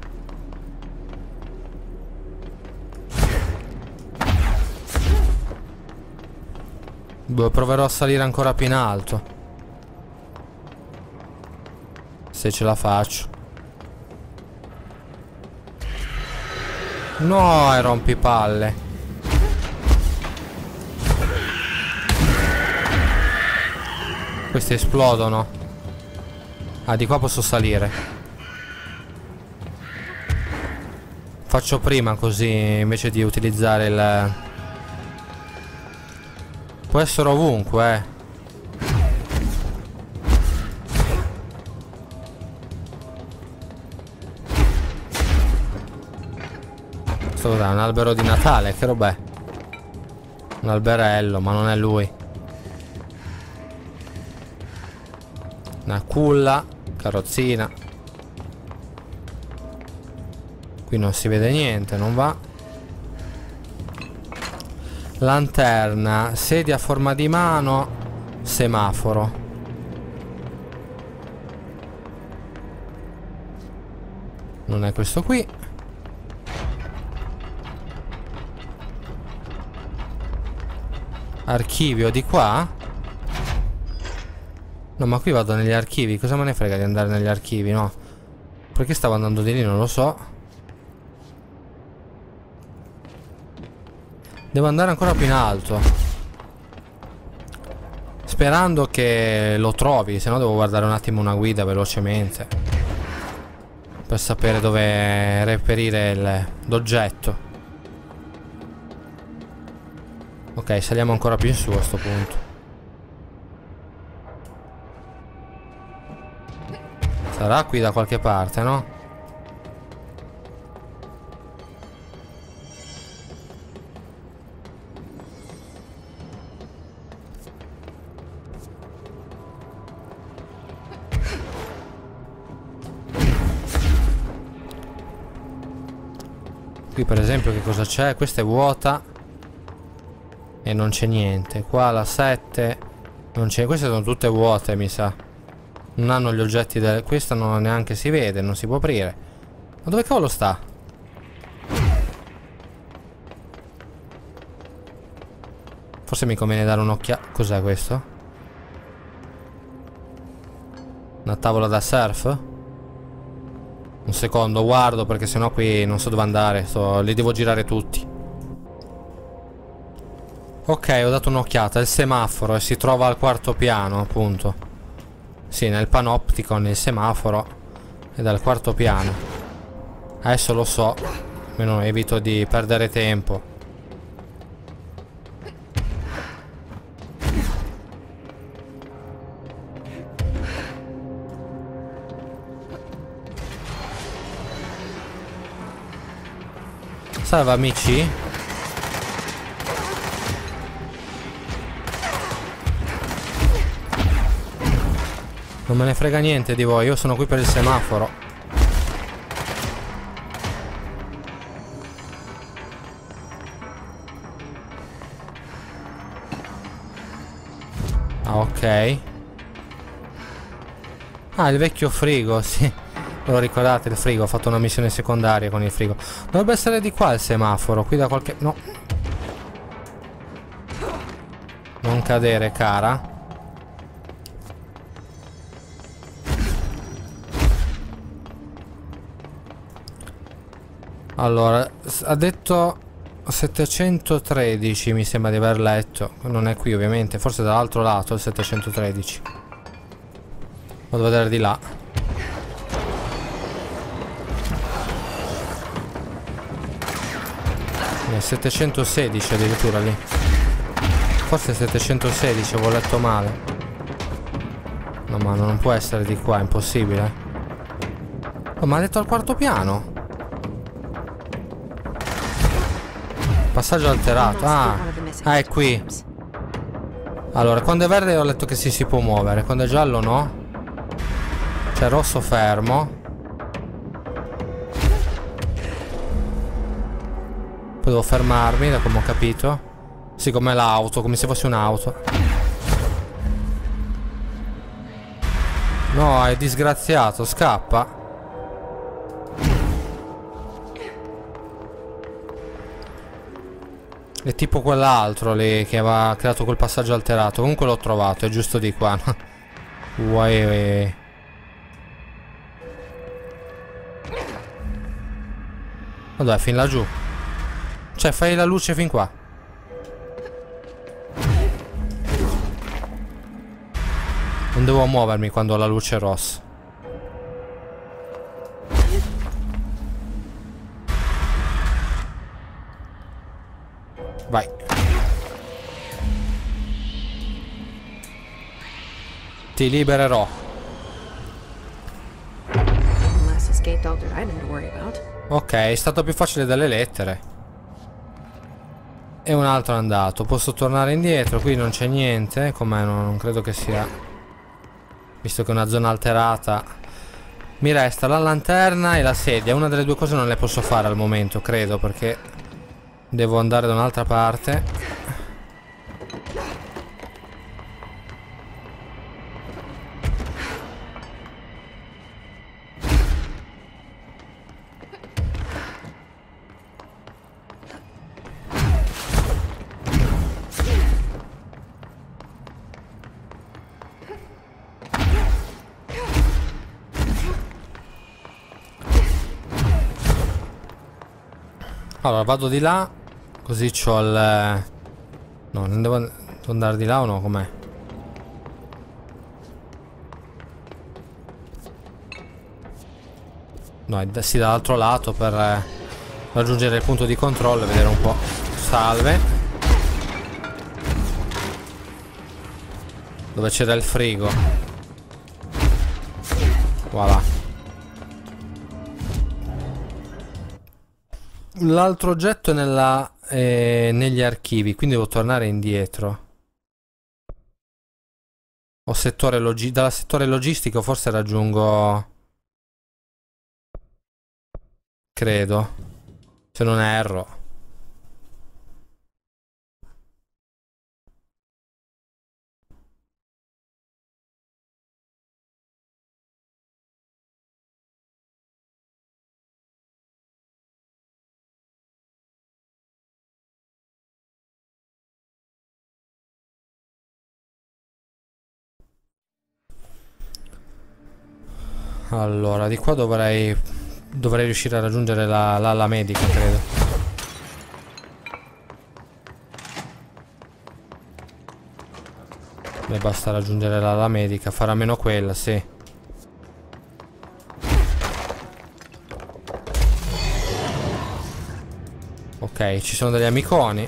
Boh, proverò a salire ancora più in alto, se ce la faccio. No, rompipalle. Questi esplodono. Ah, di qua posso salire. Faccio prima così invece di utilizzare Può essere ovunque, Questo cos'è? Un albero di Natale? Che rob'è? Un alberello, ma non è lui. Una culla, carrozzina. Qui non si vede niente, non va. Lanterna, sedia a forma di mano, semaforo. Non è questo qui. Archivio di qua? No, ma qui vado negli archivi. Cosa me ne frega di andare negli archivi, no? Perché stavo andando di lì, non lo so. Devo andare ancora più in alto, sperando che lo trovi. Se no devo guardare un attimo una guida velocemente per sapere dove reperire l'oggetto. Ok, saliamo ancora più in su a sto punto. Sarà qui da qualche parte, no? Qui per esempio che cosa c'è? Questa è vuota e non c'è niente. Qua la 7 non c'è. Queste sono tutte vuote, mi sa. Non hanno gli oggetti del... Questa non neanche si vede, non si può aprire. Ma dove cavolo sta? Forse mi conviene dare un'occhiata. Cos'è questo? Una tavola da surf? Un secondo, guardo perché sennò qui non so dove andare. Li devo girare tutti. Ok, ho dato un'occhiata. Il semaforo e si trova al quarto piano, appunto. Sì, nel panopticon il semaforo è dal quarto piano. Adesso lo so. Almeno evito di perdere tempo. Salve amici. Non me ne frega niente di voi, io sono qui per il semaforo. Ah, ok. Ah, il vecchio frigo, sì. Ve lo ricordate il frigo? Ho fatto una missione secondaria con il frigo. Dovrebbe essere di qua il semaforo, qui da qualche... No. Non cadere, cara. Allora, ha detto 713, mi sembra di aver letto. Non è qui ovviamente, forse dall'altro lato il 713. Vado a vedere di là. È 716 addirittura lì. Forse 716, avevo letto male. No, ma non può essere di qua, è impossibile. Oh, ma ha detto al quarto piano. Passaggio alterato. Ah, è qui. Allora, quando è verde ho letto che si può muovere. Quando è giallo no. C'è rosso fermo. Poi devo fermarmi, da come ho capito. Sì, come l'auto, come se fosse un'auto. No, è disgraziato, scappa. È tipo quell'altro lì che aveva creato quel passaggio alterato. Comunque l'ho trovato, è giusto di qua. Uai. Vabbè, fin laggiù. Cioè, fai la luce fin qua. Non devo muovermi quando ho la luce rossa. Vai. Ti libererò. Less escaped altered item to worry about. Ok, è stato più facile delle lettere. E un altro è andato. Posso tornare indietro, qui non c'è niente. Com'è? Non credo che sia, visto che è una zona alterata. Mi resta la lanterna e la sedia. Una delle due cose non le posso fare al momento, credo, perché devo andare da un'altra parte. Allora vado di là, così c'ho il... No, non devo andare di là o no? Com'è? No, sì, dall'altro lato per raggiungere il punto di controllo e vedere un po'. Salve. Dove c'era il frigo. Voilà. L'altro oggetto è negli archivi, quindi devo tornare indietro. O settore dal settore logistico forse raggiungo... Credo. Se non erro. Allora, di qua dovrei riuscire a raggiungere l'ala medica, credo. Beh, basta raggiungere l'ala medica, farà meno quella, sì. Ok, ci sono degli amiconi.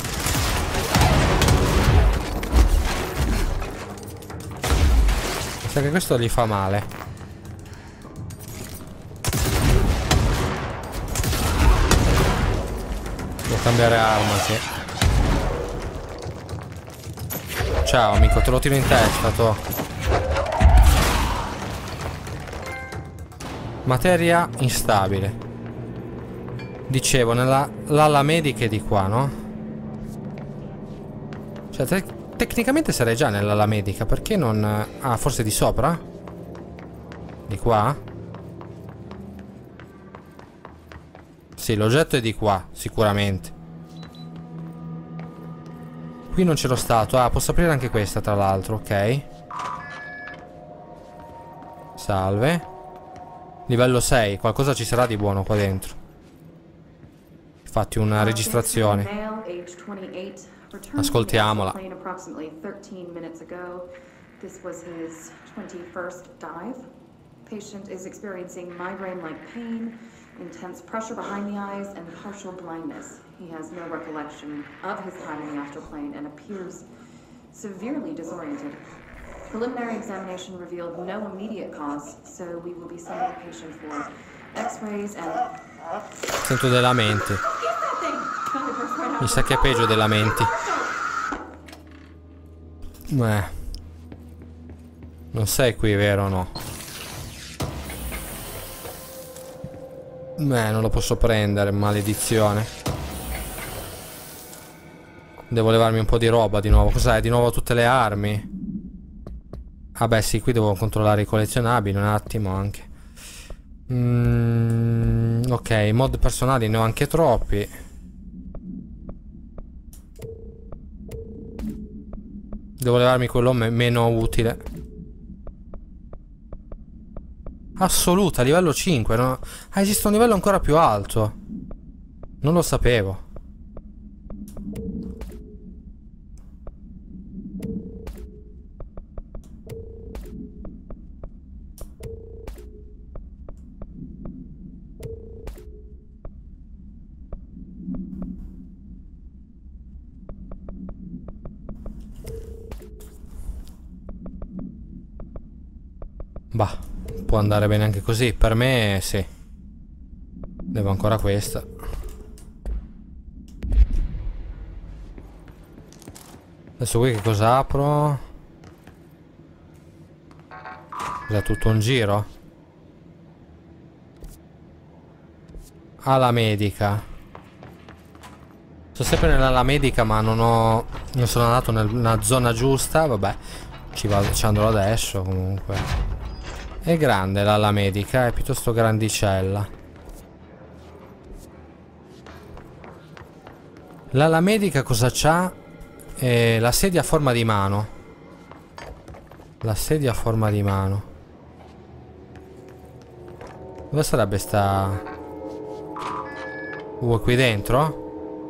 Mi sa che questo gli fa male. Devo cambiare arma, sì. Ciao amico, te lo tiro in testa, to. Materia instabile. Dicevo, l'ala medica è di qua, no? Cioè, tecnicamente sarei già nell'ala medica, perché non... Ah, forse di sopra? Di qua? Sì, l'oggetto è di qua, sicuramente. Qui non c'ero stato. Ah, posso aprire anche questa, tra l'altro, ok. Salve. Livello 6, qualcosa ci sarà di buono qua dentro. Infatti una registrazione. Ascoltiamola. Patient is experiencing migraine-like pain, intense pressure behind the eyes, and partial blindness. He has no recollection of his time in the astral plane and appears severely disoriented. Preliminary examination revealed no immediate cause, so we will be sending the patient for X-rays and... Sento dei lamenti. Mi sa che è peggio dei lamenti. Non sei qui, vero o no? Non lo posso prendere, maledizione. Devo levarmi un po' di roba di nuovo. Cos'è? Di nuovo tutte le armi? Ah beh sì, qui devo controllare i collezionabili un attimo anche. Ok, mod personali ne ho anche troppi. Devo levarmi quello meno utile. Assoluta, livello 5, no? Ah, esiste un livello ancora più alto. Non lo sapevo. Bah, può andare bene anche così. Per me sì. Devo ancora questa. Adesso qui che cosa apro? È tutto un giro? Ala medica. Sono sempre nell'ala medica, ma non sono andato nella zona giusta. Vabbè, ci andrò adesso comunque. È grande l'ala medica, è piuttosto grandicella. L'ala medica cosa c'ha? La sedia a forma di mano. La sedia a forma di mano. Dove sarebbe sta? Qui dentro?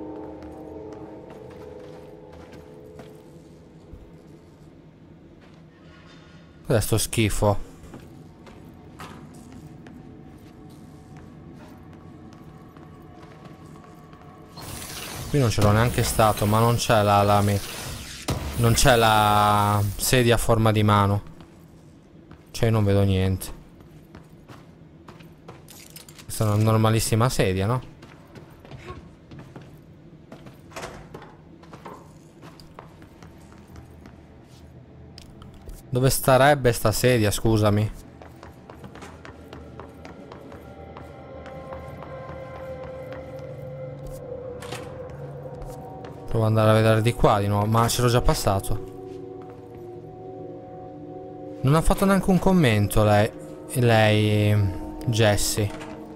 Cos'è sto schifo? Qui non c'ero neanche stato, ma non c'è non c'è la sedia a forma di mano. Cioè io non vedo niente. Questa è una normalissima sedia, no? Dove starebbe sta sedia, scusami? Provo ad andare a vedere di qua di nuovo, ma c'ero già passato. Non ha fatto neanche un commento lei Jessie.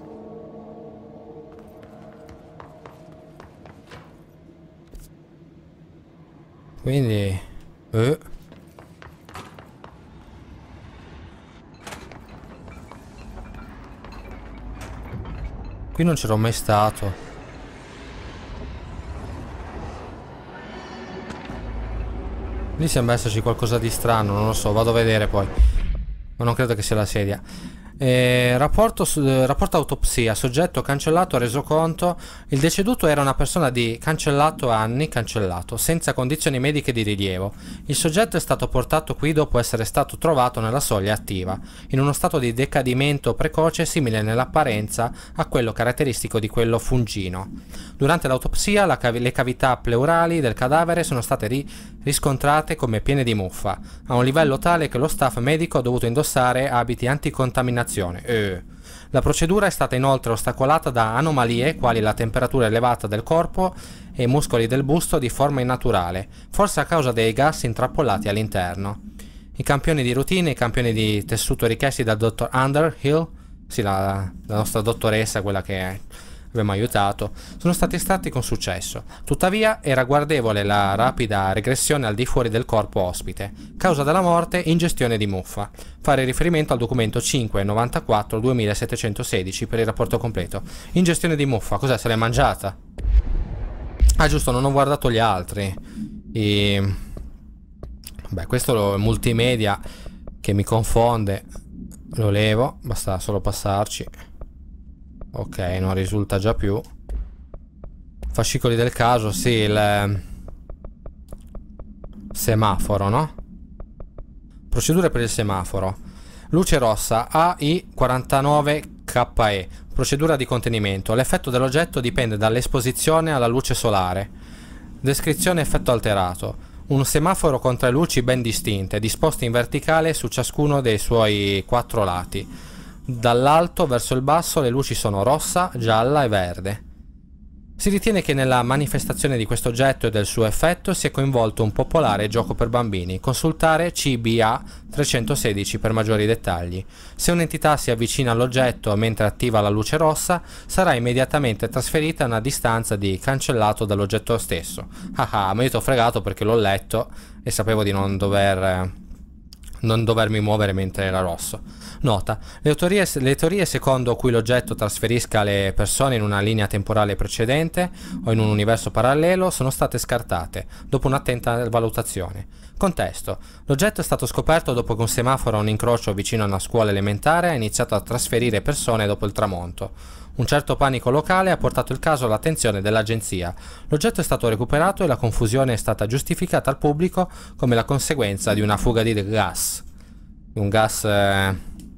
Quindi qui non c'ero mai stato. Lì sembra esserci qualcosa di strano, non lo so, vado a vedere poi. Ma non credo che sia la sedia. Rapporto autopsia, soggetto cancellato, reso conto. Il deceduto era una persona di cancellato anni, cancellato, senza condizioni mediche di rilievo. Il soggetto è stato portato qui dopo essere stato trovato nella soglia attiva, in uno stato di decadimento precoce simile nell'apparenza a quello caratteristico di quello fungino. Durante l'autopsia le cavità pleurali del cadavere sono state riscontrate come piene di muffa, a un livello tale che lo staff medico ha dovuto indossare abiti anticontaminazione. La procedura è stata inoltre ostacolata da anomalie quali la temperatura elevata del corpo e i muscoli del busto di forma innaturale, forse a causa dei gas intrappolati all'interno. I campioni di routine e i campioni di tessuto richiesti dal dottor Underhill, sì, la nostra dottoressa, quella che abbiamo aiutato, sono stati estratti con successo. Tuttavia era guardevole la rapida regressione al di fuori del corpo ospite. Causa della morte: ingestione di muffa. Fare riferimento al documento 594-2716 per il rapporto completo. Ingestione di muffa, cos'è? Se l'è mangiata? Ah, giusto, non ho guardato gli altri. Beh, questo è multimedia che mi confonde. Lo levo, basta solo passarci. Ok, non risulta già più. Fascicoli del caso, sì, il semaforo, no? Procedure per il semaforo. Luce rossa AI49KE. Procedura di contenimento. L'effetto dell'oggetto dipende dall'esposizione alla luce solare. Descrizione: effetto alterato. Un semaforo con 3 luci ben distinte, disposte in verticale su ciascuno dei suoi 4 lati. Dall'alto verso il basso le luci sono rossa, gialla e verde. Si ritiene che nella manifestazione di questo oggetto e del suo effetto sia coinvolto un popolare gioco per bambini. Consultare CBA 316 per maggiori dettagli. Se un'entità si avvicina all'oggetto mentre attiva la luce rossa, sarà immediatamente trasferita a una distanza di cancellato dall'oggetto stesso. Ah, ma io ti ho fregato perché l'ho letto e sapevo di non dovermi muovere mentre era rosso. Nota: le teorie secondo cui l'oggetto trasferisca le persone in una linea temporale precedente o in un universo parallelo sono state scartate dopo un'attenta valutazione. Contesto: l'oggetto è stato scoperto dopo che un semaforo a un incrocio vicino a una scuola elementare ha iniziato a trasferire persone dopo il tramonto. Un certo panico locale ha portato il caso all'attenzione dell'agenzia. L'oggetto è stato recuperato e la confusione è stata giustificata al pubblico come la conseguenza di una fuga di gas. Un gas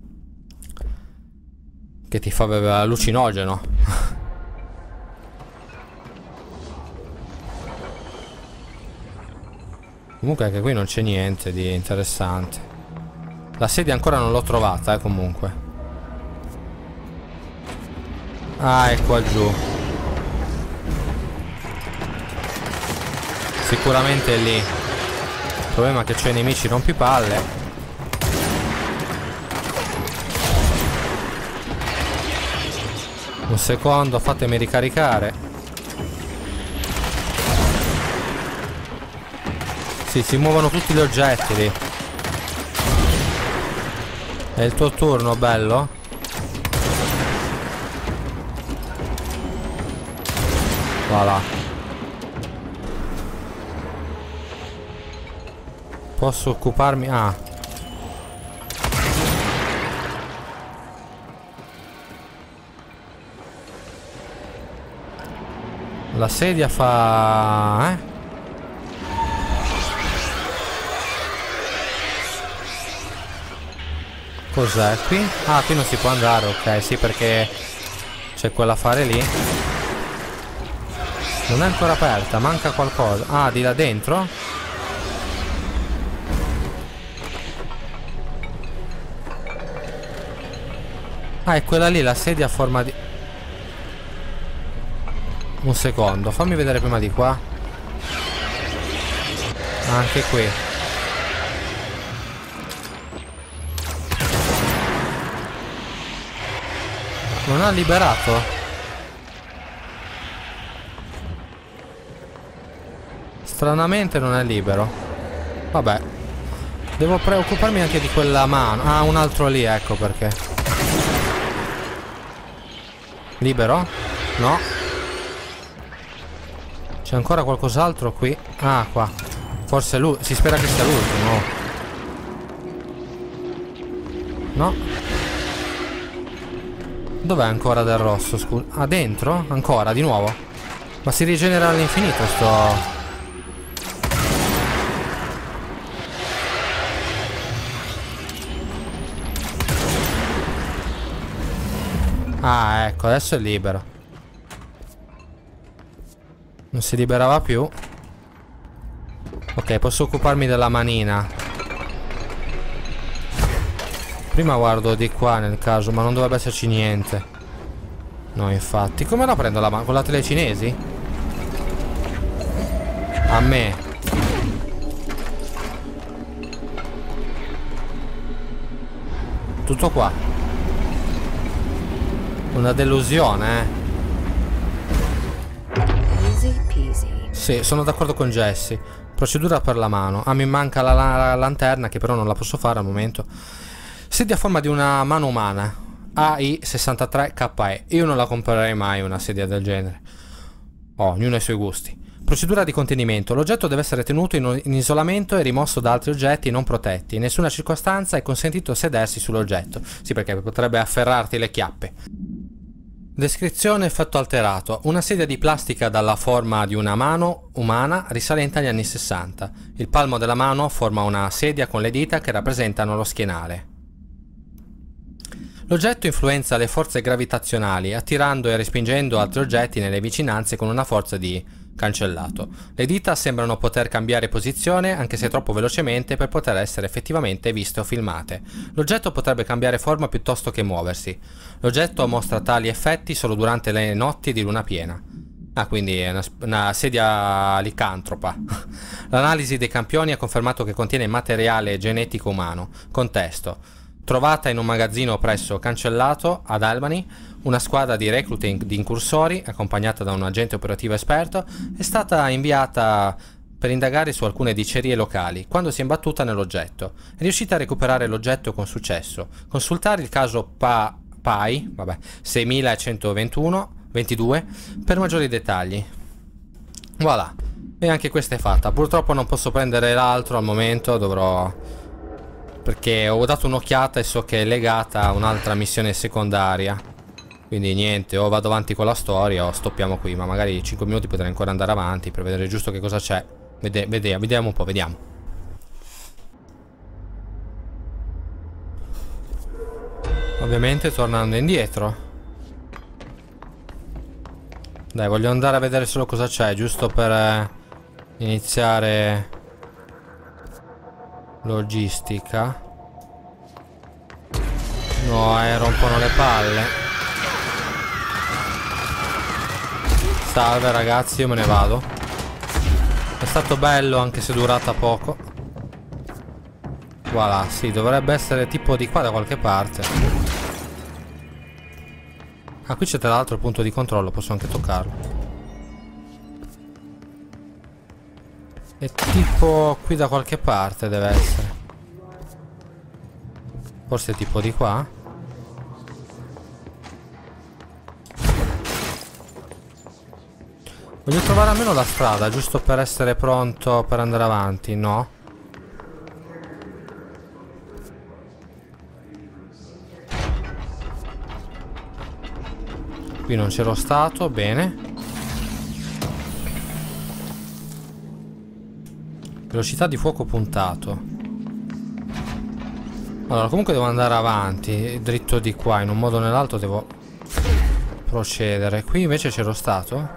Che ti fa bere allucinogeno. Comunque anche qui non c'è niente di interessante. La sedia ancora non l'ho trovata, comunque. Ah, è qua giù. Sicuramente è lì. Il problema è che c'ho i nemici rompipalle. Un secondo, fatemi ricaricare. Sì, si muovono tutti gli oggetti lì. È il tuo turno, bello. Voilà. Posso occuparmi... Ah. La sedia fa... Cos'è qui? Ah, qui non si può andare, ok, sì, perché c'è quell'affare lì. Non è ancora aperta, manca qualcosa. Ah, di là dentro? Ah, è quella lì, la sedia a forma di... Un secondo, fammi vedere prima di qua. Anche qui. Non ha liberato? Stranamente non è libero. Vabbè. Devo preoccuparmi anche di quella mano. Ah, un altro lì, ecco perché. Libero? No. C'è ancora qualcos'altro qui? Ah, qua. Forse lui. Si spera che sia l'ultimo. No. Dov'è ancora del rosso? Scusa. Ah, dentro? Ancora, di nuovo? Ma si rigenera all'infinito sto... Ah, ecco, adesso è libero. Non si liberava più. Ok, posso occuparmi della manina. Prima guardo di qua nel caso, ma non dovrebbe esserci niente. No, infatti. Come la prendo la mano? Con la telecinesi? A me. Tutto qua. Una delusione, Easy peasy. Sì, sono d'accordo con Jesse. Procedura per la mano. Ah, mi manca la lanterna, che però non la posso fare al momento. Sedia a forma di una mano umana. AI63KE. Io non la comprerei mai una sedia del genere. Oh, ognuno ha i suoi gusti. Procedura di contenimento. L'oggetto deve essere tenuto in isolamento e rimosso da altri oggetti non protetti. In nessuna circostanza è consentito sedersi sull'oggetto. Sì, perché potrebbe afferrarti le chiappe. Descrizione: effetto alterato. Una sedia di plastica dalla forma di una mano umana risalente agli anni 60. Il palmo della mano forma una sedia con le dita che rappresentano lo schienale. L'oggetto influenza le forze gravitazionali, attirando e respingendo altri oggetti nelle vicinanze con una forza di cancellato. Le dita sembrano poter cambiare posizione, anche se troppo velocemente per poter essere effettivamente viste o filmate. L'oggetto potrebbe cambiare forma piuttosto che muoversi. L'oggetto mostra tali effetti solo durante le notti di luna piena. Ah, quindi è una sedia licantropa. L'analisi dei campioni ha confermato che contiene materiale genetico umano. Contesto: trovata in un magazzino presso Cancellato ad Albany, una squadra di recluting di incursori, accompagnata da un agente operativo esperto, è stata inviata per indagare su alcune dicerie locali. Quando si è imbattuta nell'oggetto, è riuscita a recuperare l'oggetto con successo. Consultare il caso PAI 6122 per maggiori dettagli. Voilà, e anche questa è fatta. Purtroppo non posso prendere l'altro al momento, dovrò... perché ho dato un'occhiata e so che è legata a un'altra missione secondaria. Quindi niente, o vado avanti con la storia o stoppiamo qui. Ma magari 5 minuti potrei ancora andare avanti per vedere giusto che cosa c'è. Vediamo un po', vediamo. Ovviamente tornando indietro. Dai, voglio andare a vedere solo cosa c'è, giusto per iniziare logistica. No, rompono le palle. Salve ragazzi, io me ne vado. È stato bello anche se è durata poco. Voilà, sì, dovrebbe essere tipo di qua da qualche parte. Ah, qui c'è tra l'altro il punto di controllo, posso anche toccarlo. È tipo qui da qualche parte deve essere. Forse tipo di qua. Voglio trovare almeno la strada, giusto per essere pronto per andare avanti, no? Qui non c'ero stato, bene. Velocità di fuoco puntato. Allora, comunque devo andare avanti, dritto di qua, in un modo o nell'altro devo procedere. Qui invece c'ero stato.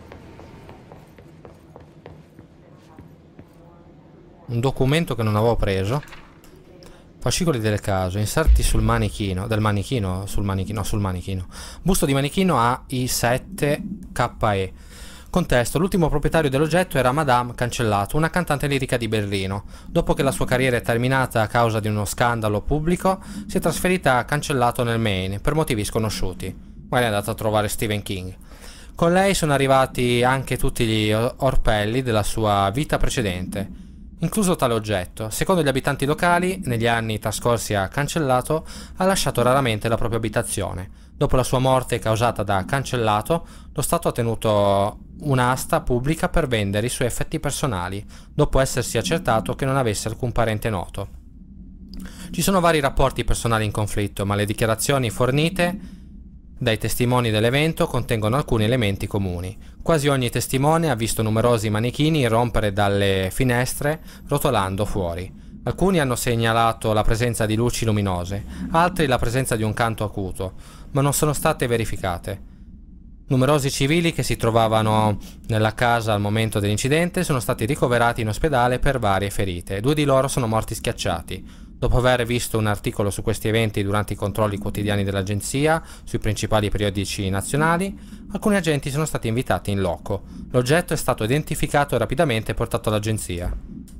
Un documento che non avevo preso. Fascicoli del caso, inserti sul manichino. Sul manichino. Busto di manichino AI7KE. Contesto: l'ultimo proprietario dell'oggetto era Madame Cancellato, una cantante lirica di Berlino. Dopo che la sua carriera è terminata a causa di uno scandalo pubblico, si è trasferita a Cancellato nel Maine per motivi sconosciuti. Magari è andata a trovare Stephen King. Con lei sono arrivati anche tutti gli orpelli della sua vita precedente, incluso tale oggetto. Secondo gli abitanti locali, negli anni trascorsi a Cancellato, ha lasciato raramente la propria abitazione. Dopo la sua morte causata da Cancellato, lo Stato ha tenuto un'asta pubblica per vendere i suoi effetti personali, dopo essersi accertato che non avesse alcun parente noto. Ci sono vari rapporti personali in conflitto, ma le dichiarazioni fornite dai testimoni dell'evento contengono alcuni elementi comuni. Quasi ogni testimone ha visto numerosi manichini irrompere dalle finestre rotolando fuori. Alcuni hanno segnalato la presenza di luci luminose, altri la presenza di un canto acuto, ma non sono state verificate. Numerosi civili che si trovavano nella casa al momento dell'incidente sono stati ricoverati in ospedale per varie ferite. 2 di loro sono morti schiacciati. Dopo aver visto un articolo su questi eventi durante i controlli quotidiani dell'agenzia sui principali periodici nazionali, alcuni agenti sono stati invitati in loco. L'oggetto è stato identificato e rapidamente portato all'agenzia.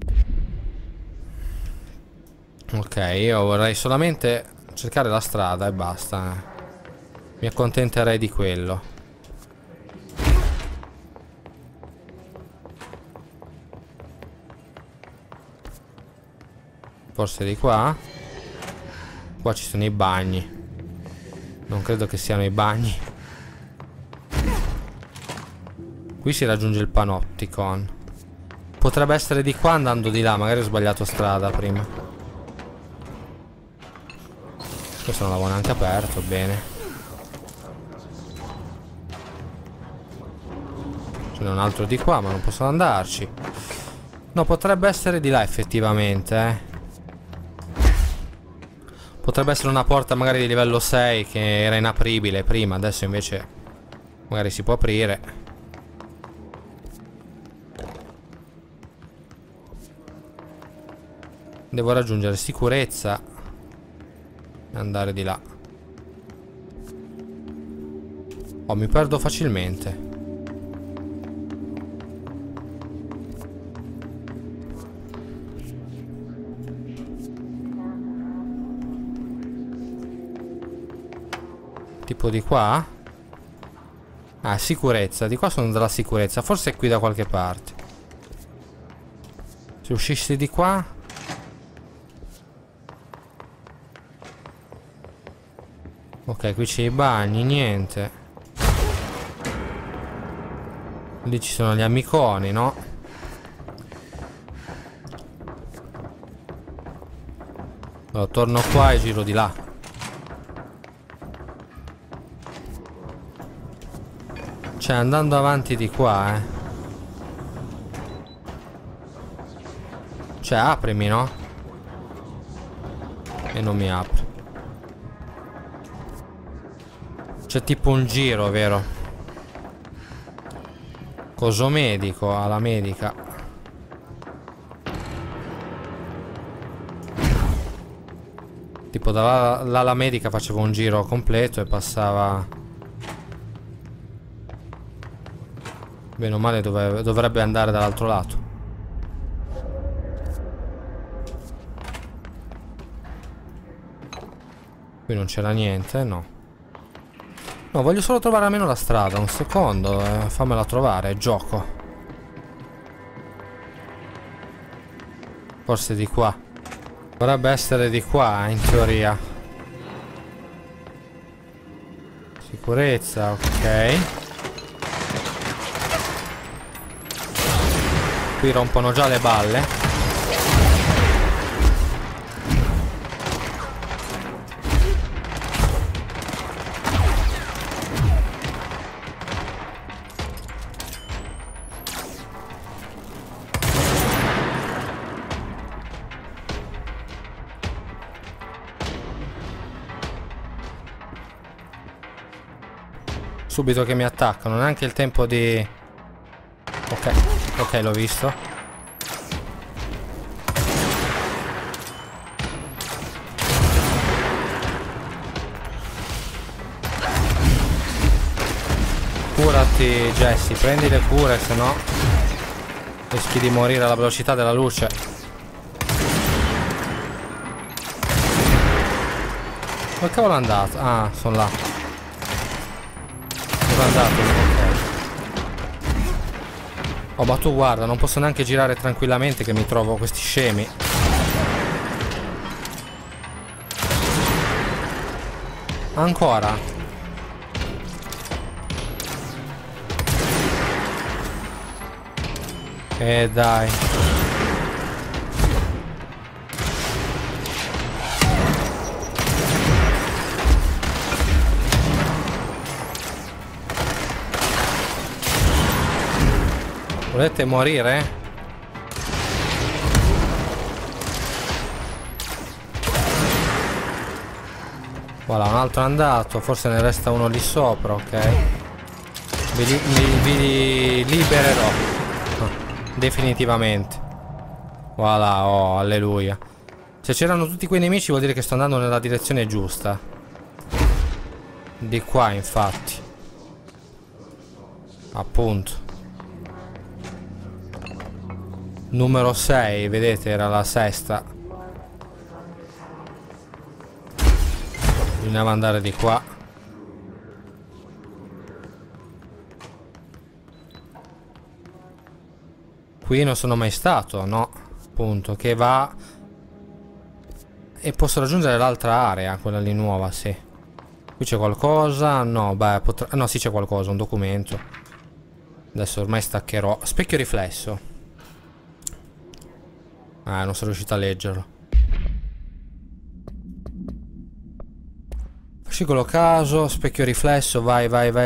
Ok, io vorrei solamente cercare la strada e basta. Mi accontenterei di quello. Forse di qua. Qua ci sono i bagni. Non credo che siano i bagni. Qui si raggiunge il Panopticon. Potrebbe essere di qua andando di là. Magari ho sbagliato strada prima. Questo non l'avevo neanche aperto. Bene. Ce n'è un altro di qua, ma non posso andarci. No, potrebbe essere di là effettivamente, Potrebbe essere una porta magari di livello 6 che era inapribile prima, adesso invece magari si può aprire. Devo raggiungere sicurezza e andare di là. Oh, mi perdo facilmente. Tipo di qua? Ah, sicurezza. Di qua sono dalla sicurezza. Forse è qui da qualche parte. Se uscissi di qua. Ok, qui c'è i bagni, niente. Lì ci sono gli amiconi, no? Allora, torno qua e giro di là. Cioè, andando avanti di qua, Cioè, aprimi, no? E non mi apre. C'è tipo un giro, vero? Coso medico, alla medica. Tipo dall'ala medica facevo un giro completo e passava. Bene o male dovrebbe andare dall'altro lato. Qui non c'era niente, no. No, voglio solo trovare almeno la strada. Un secondo, fammela trovare, gioco. Forse di qua. Dovrebbe essere di qua, in teoria. Sicurezza, ok. Qui rompono già le balle. Subito che mi attaccano, neanche il tempo di... Ok, ok, l'ho visto. Curati, Jesse, prendi le cure, se no rischi di morire alla velocità della luce. Dove cavolo è andato? Ah, sono là. Andato, ok. Oh, ma tu guarda, non posso neanche girare tranquillamente che mi trovo questi scemi. Ancora? Dai. Volete morire? Voilà, un altro è andato. Forse ne resta uno lì sopra, ok. Vi libererò. Definitivamente. Voilà, oh, alleluia. Se c'erano tutti quei nemici vuol dire che sto andando nella direzione giusta. Di qua, infatti. Appunto. Numero 6, vedete, era la sesta. Bisognava andare di qua. Qui non sono mai stato, no. Appunto, che va... E posso raggiungere l'altra area, quella lì nuova, sì. Qui c'è qualcosa? No, beh, no, sì c'è qualcosa, un documento. Adesso ormai staccherò. Specchio riflesso. Non sono riuscito a leggerlo. Fascicolo caso, specchio riflesso, vai.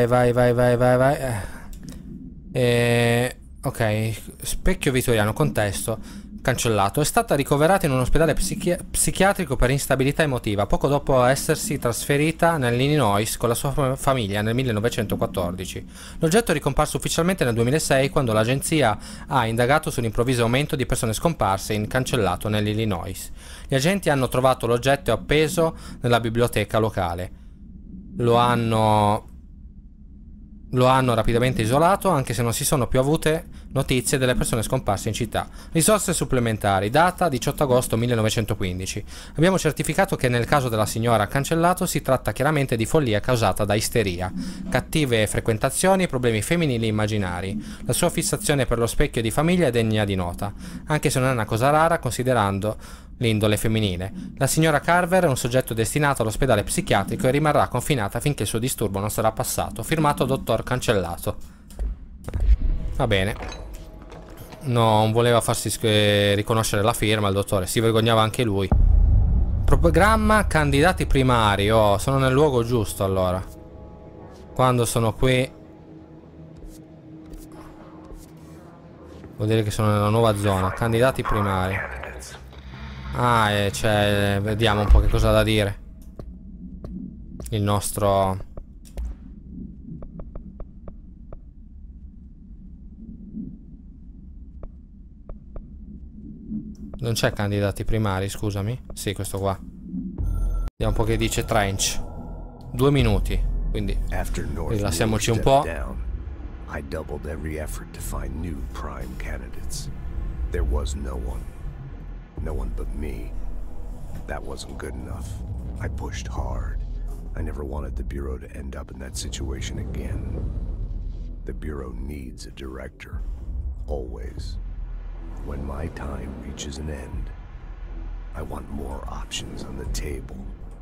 Ok, specchio vittoriano, contesto. Cancellato. È stata ricoverata in un ospedale psichiatrico per instabilità emotiva, poco dopo essersi trasferita nell'Illinois con la sua famiglia nel 1914. L'oggetto è ricomparso ufficialmente nel 2006 quando l'agenzia ha indagato sull'improvviso aumento di persone scomparse in cancellato nell'Illinois. Gli agenti hanno trovato l'oggetto appeso nella biblioteca locale. Lo hanno rapidamente isolato, anche se non si sono più avute notizie delle persone scomparse in città. Risorse supplementari. Data 18 agosto 1915. Abbiamo certificato che nel caso della signora Cancellato si tratta chiaramente di follia causata da isteria, cattive frequentazioni e problemi femminili immaginari. La sua fissazione per lo specchio di famiglia è degna di nota, anche se non è una cosa rara considerando l'indole femminile. La signora Carver è un soggetto destinato all'ospedale psichiatrico e rimarrà confinata finché il suo disturbo non sarà passato. Firmato dottor Cancellato. Va bene. Non voleva farsi riconoscere la firma il dottore, si vergognava anche lui. Programma candidati primari. Oh, sono nel luogo giusto allora. Quando sono qui vuol dire che sono nella nuova zona. Candidati primari. Cioè, vediamo un po' che cosa ha da dire il nostro... Non c'è candidati primari, scusami. Sì, questo qua. Vediamo un po' che dice Trench. 2 minuti. Quindi rilassiamoci un po'. I doubled every effort to find new prime candidates. There was no one. No one but me. That wasn't good enough. I pushed hard. I never wanted the Bureau to end up in that situation again. The Bureau needs a director. Always. When my time reaches an end, I want more options on the table.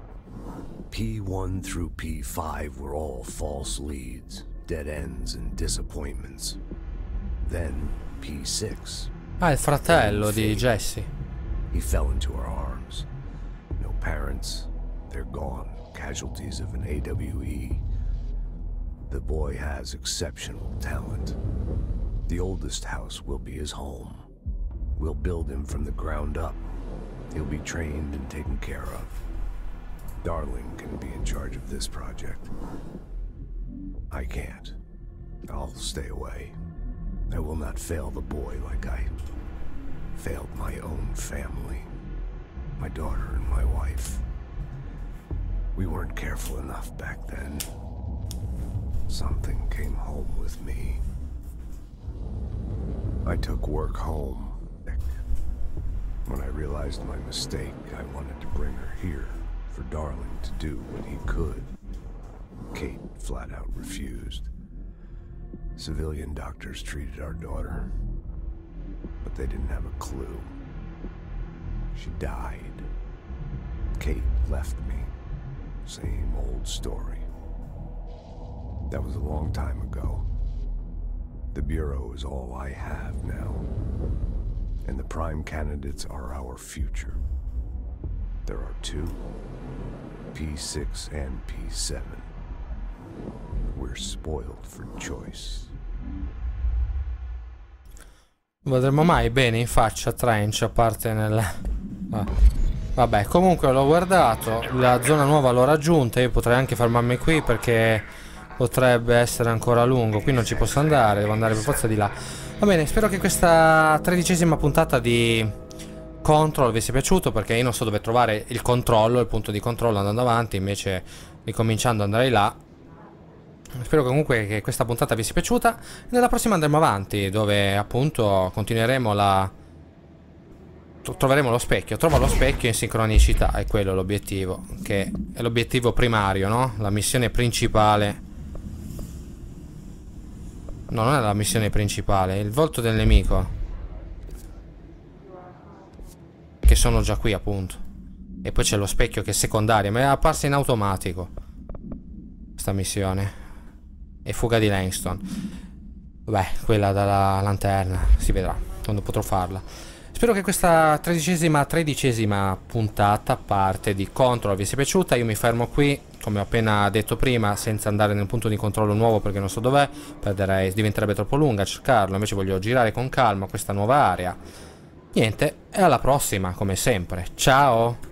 P1 through P5 were all false leads, dead ends and disappointments. Then P6. Ah, il fratello di Jesse. He fell into our arms. No parents. They're gone. Casualties of an AWE. The boy has exceptional talent. The oldest house will be his home. We'll build him from the ground up. He'll be trained and taken care of. Darling can be in charge of this project. I can't. I'll stay away. I will not fail the boy like I failed my own family. My daughter and my wife. We weren't careful enough back then. Something came home with me. I took work home. When I realized my mistake, I wanted to bring her here for Darling to do what he could. Kate flat out refused. Civilian doctors treated our daughter, but they didn't have a clue. She died. Kate left me. Same old story. That was a long time ago. The Bureau is all I have now. And the prime candidates are our future. There are 2, P6 and P7. We're spoiled for choice. Non vedremo mai bene in faccia Trench, a parte nel... Vabbè, comunque l'ho guardato, la zona nuova l'ho raggiunta, io potrei anche fermarmi qui perché potrebbe essere ancora lungo. Qui non ci posso andare, devo andare per forza di là. Va bene, spero che questa 13ª puntata di Control vi sia piaciuto, perché io non so dove trovare il controllo, il punto di controllo andando avanti, invece ricominciando ad andare là. Spero comunque che questa puntata vi sia piaciuta. Nella prossima andremo avanti, dove appunto continueremo la... troveremo lo specchio. Trova lo specchio in sincronicità, è quello l'obiettivo, che è l'obiettivo primario, no? La missione principale. No, non è la missione principale, è il volto del nemico. Che sono già qui, appunto. E poi c'è lo specchio che è secondario, ma è apparsa in automatico questa missione. E fuga di Langston. Vabbè, quella dalla lanterna si vedrà quando potrò farla. Spero che questa 13ª puntata, parte di Control, vi sia piaciuta. Io mi fermo qui, come ho appena detto prima, senza andare nel punto di controllo nuovo perché non so dov'è. Diventerebbe troppo lunga a cercarlo. Invece voglio girare con calma questa nuova area. Niente, e alla prossima, come sempre. Ciao!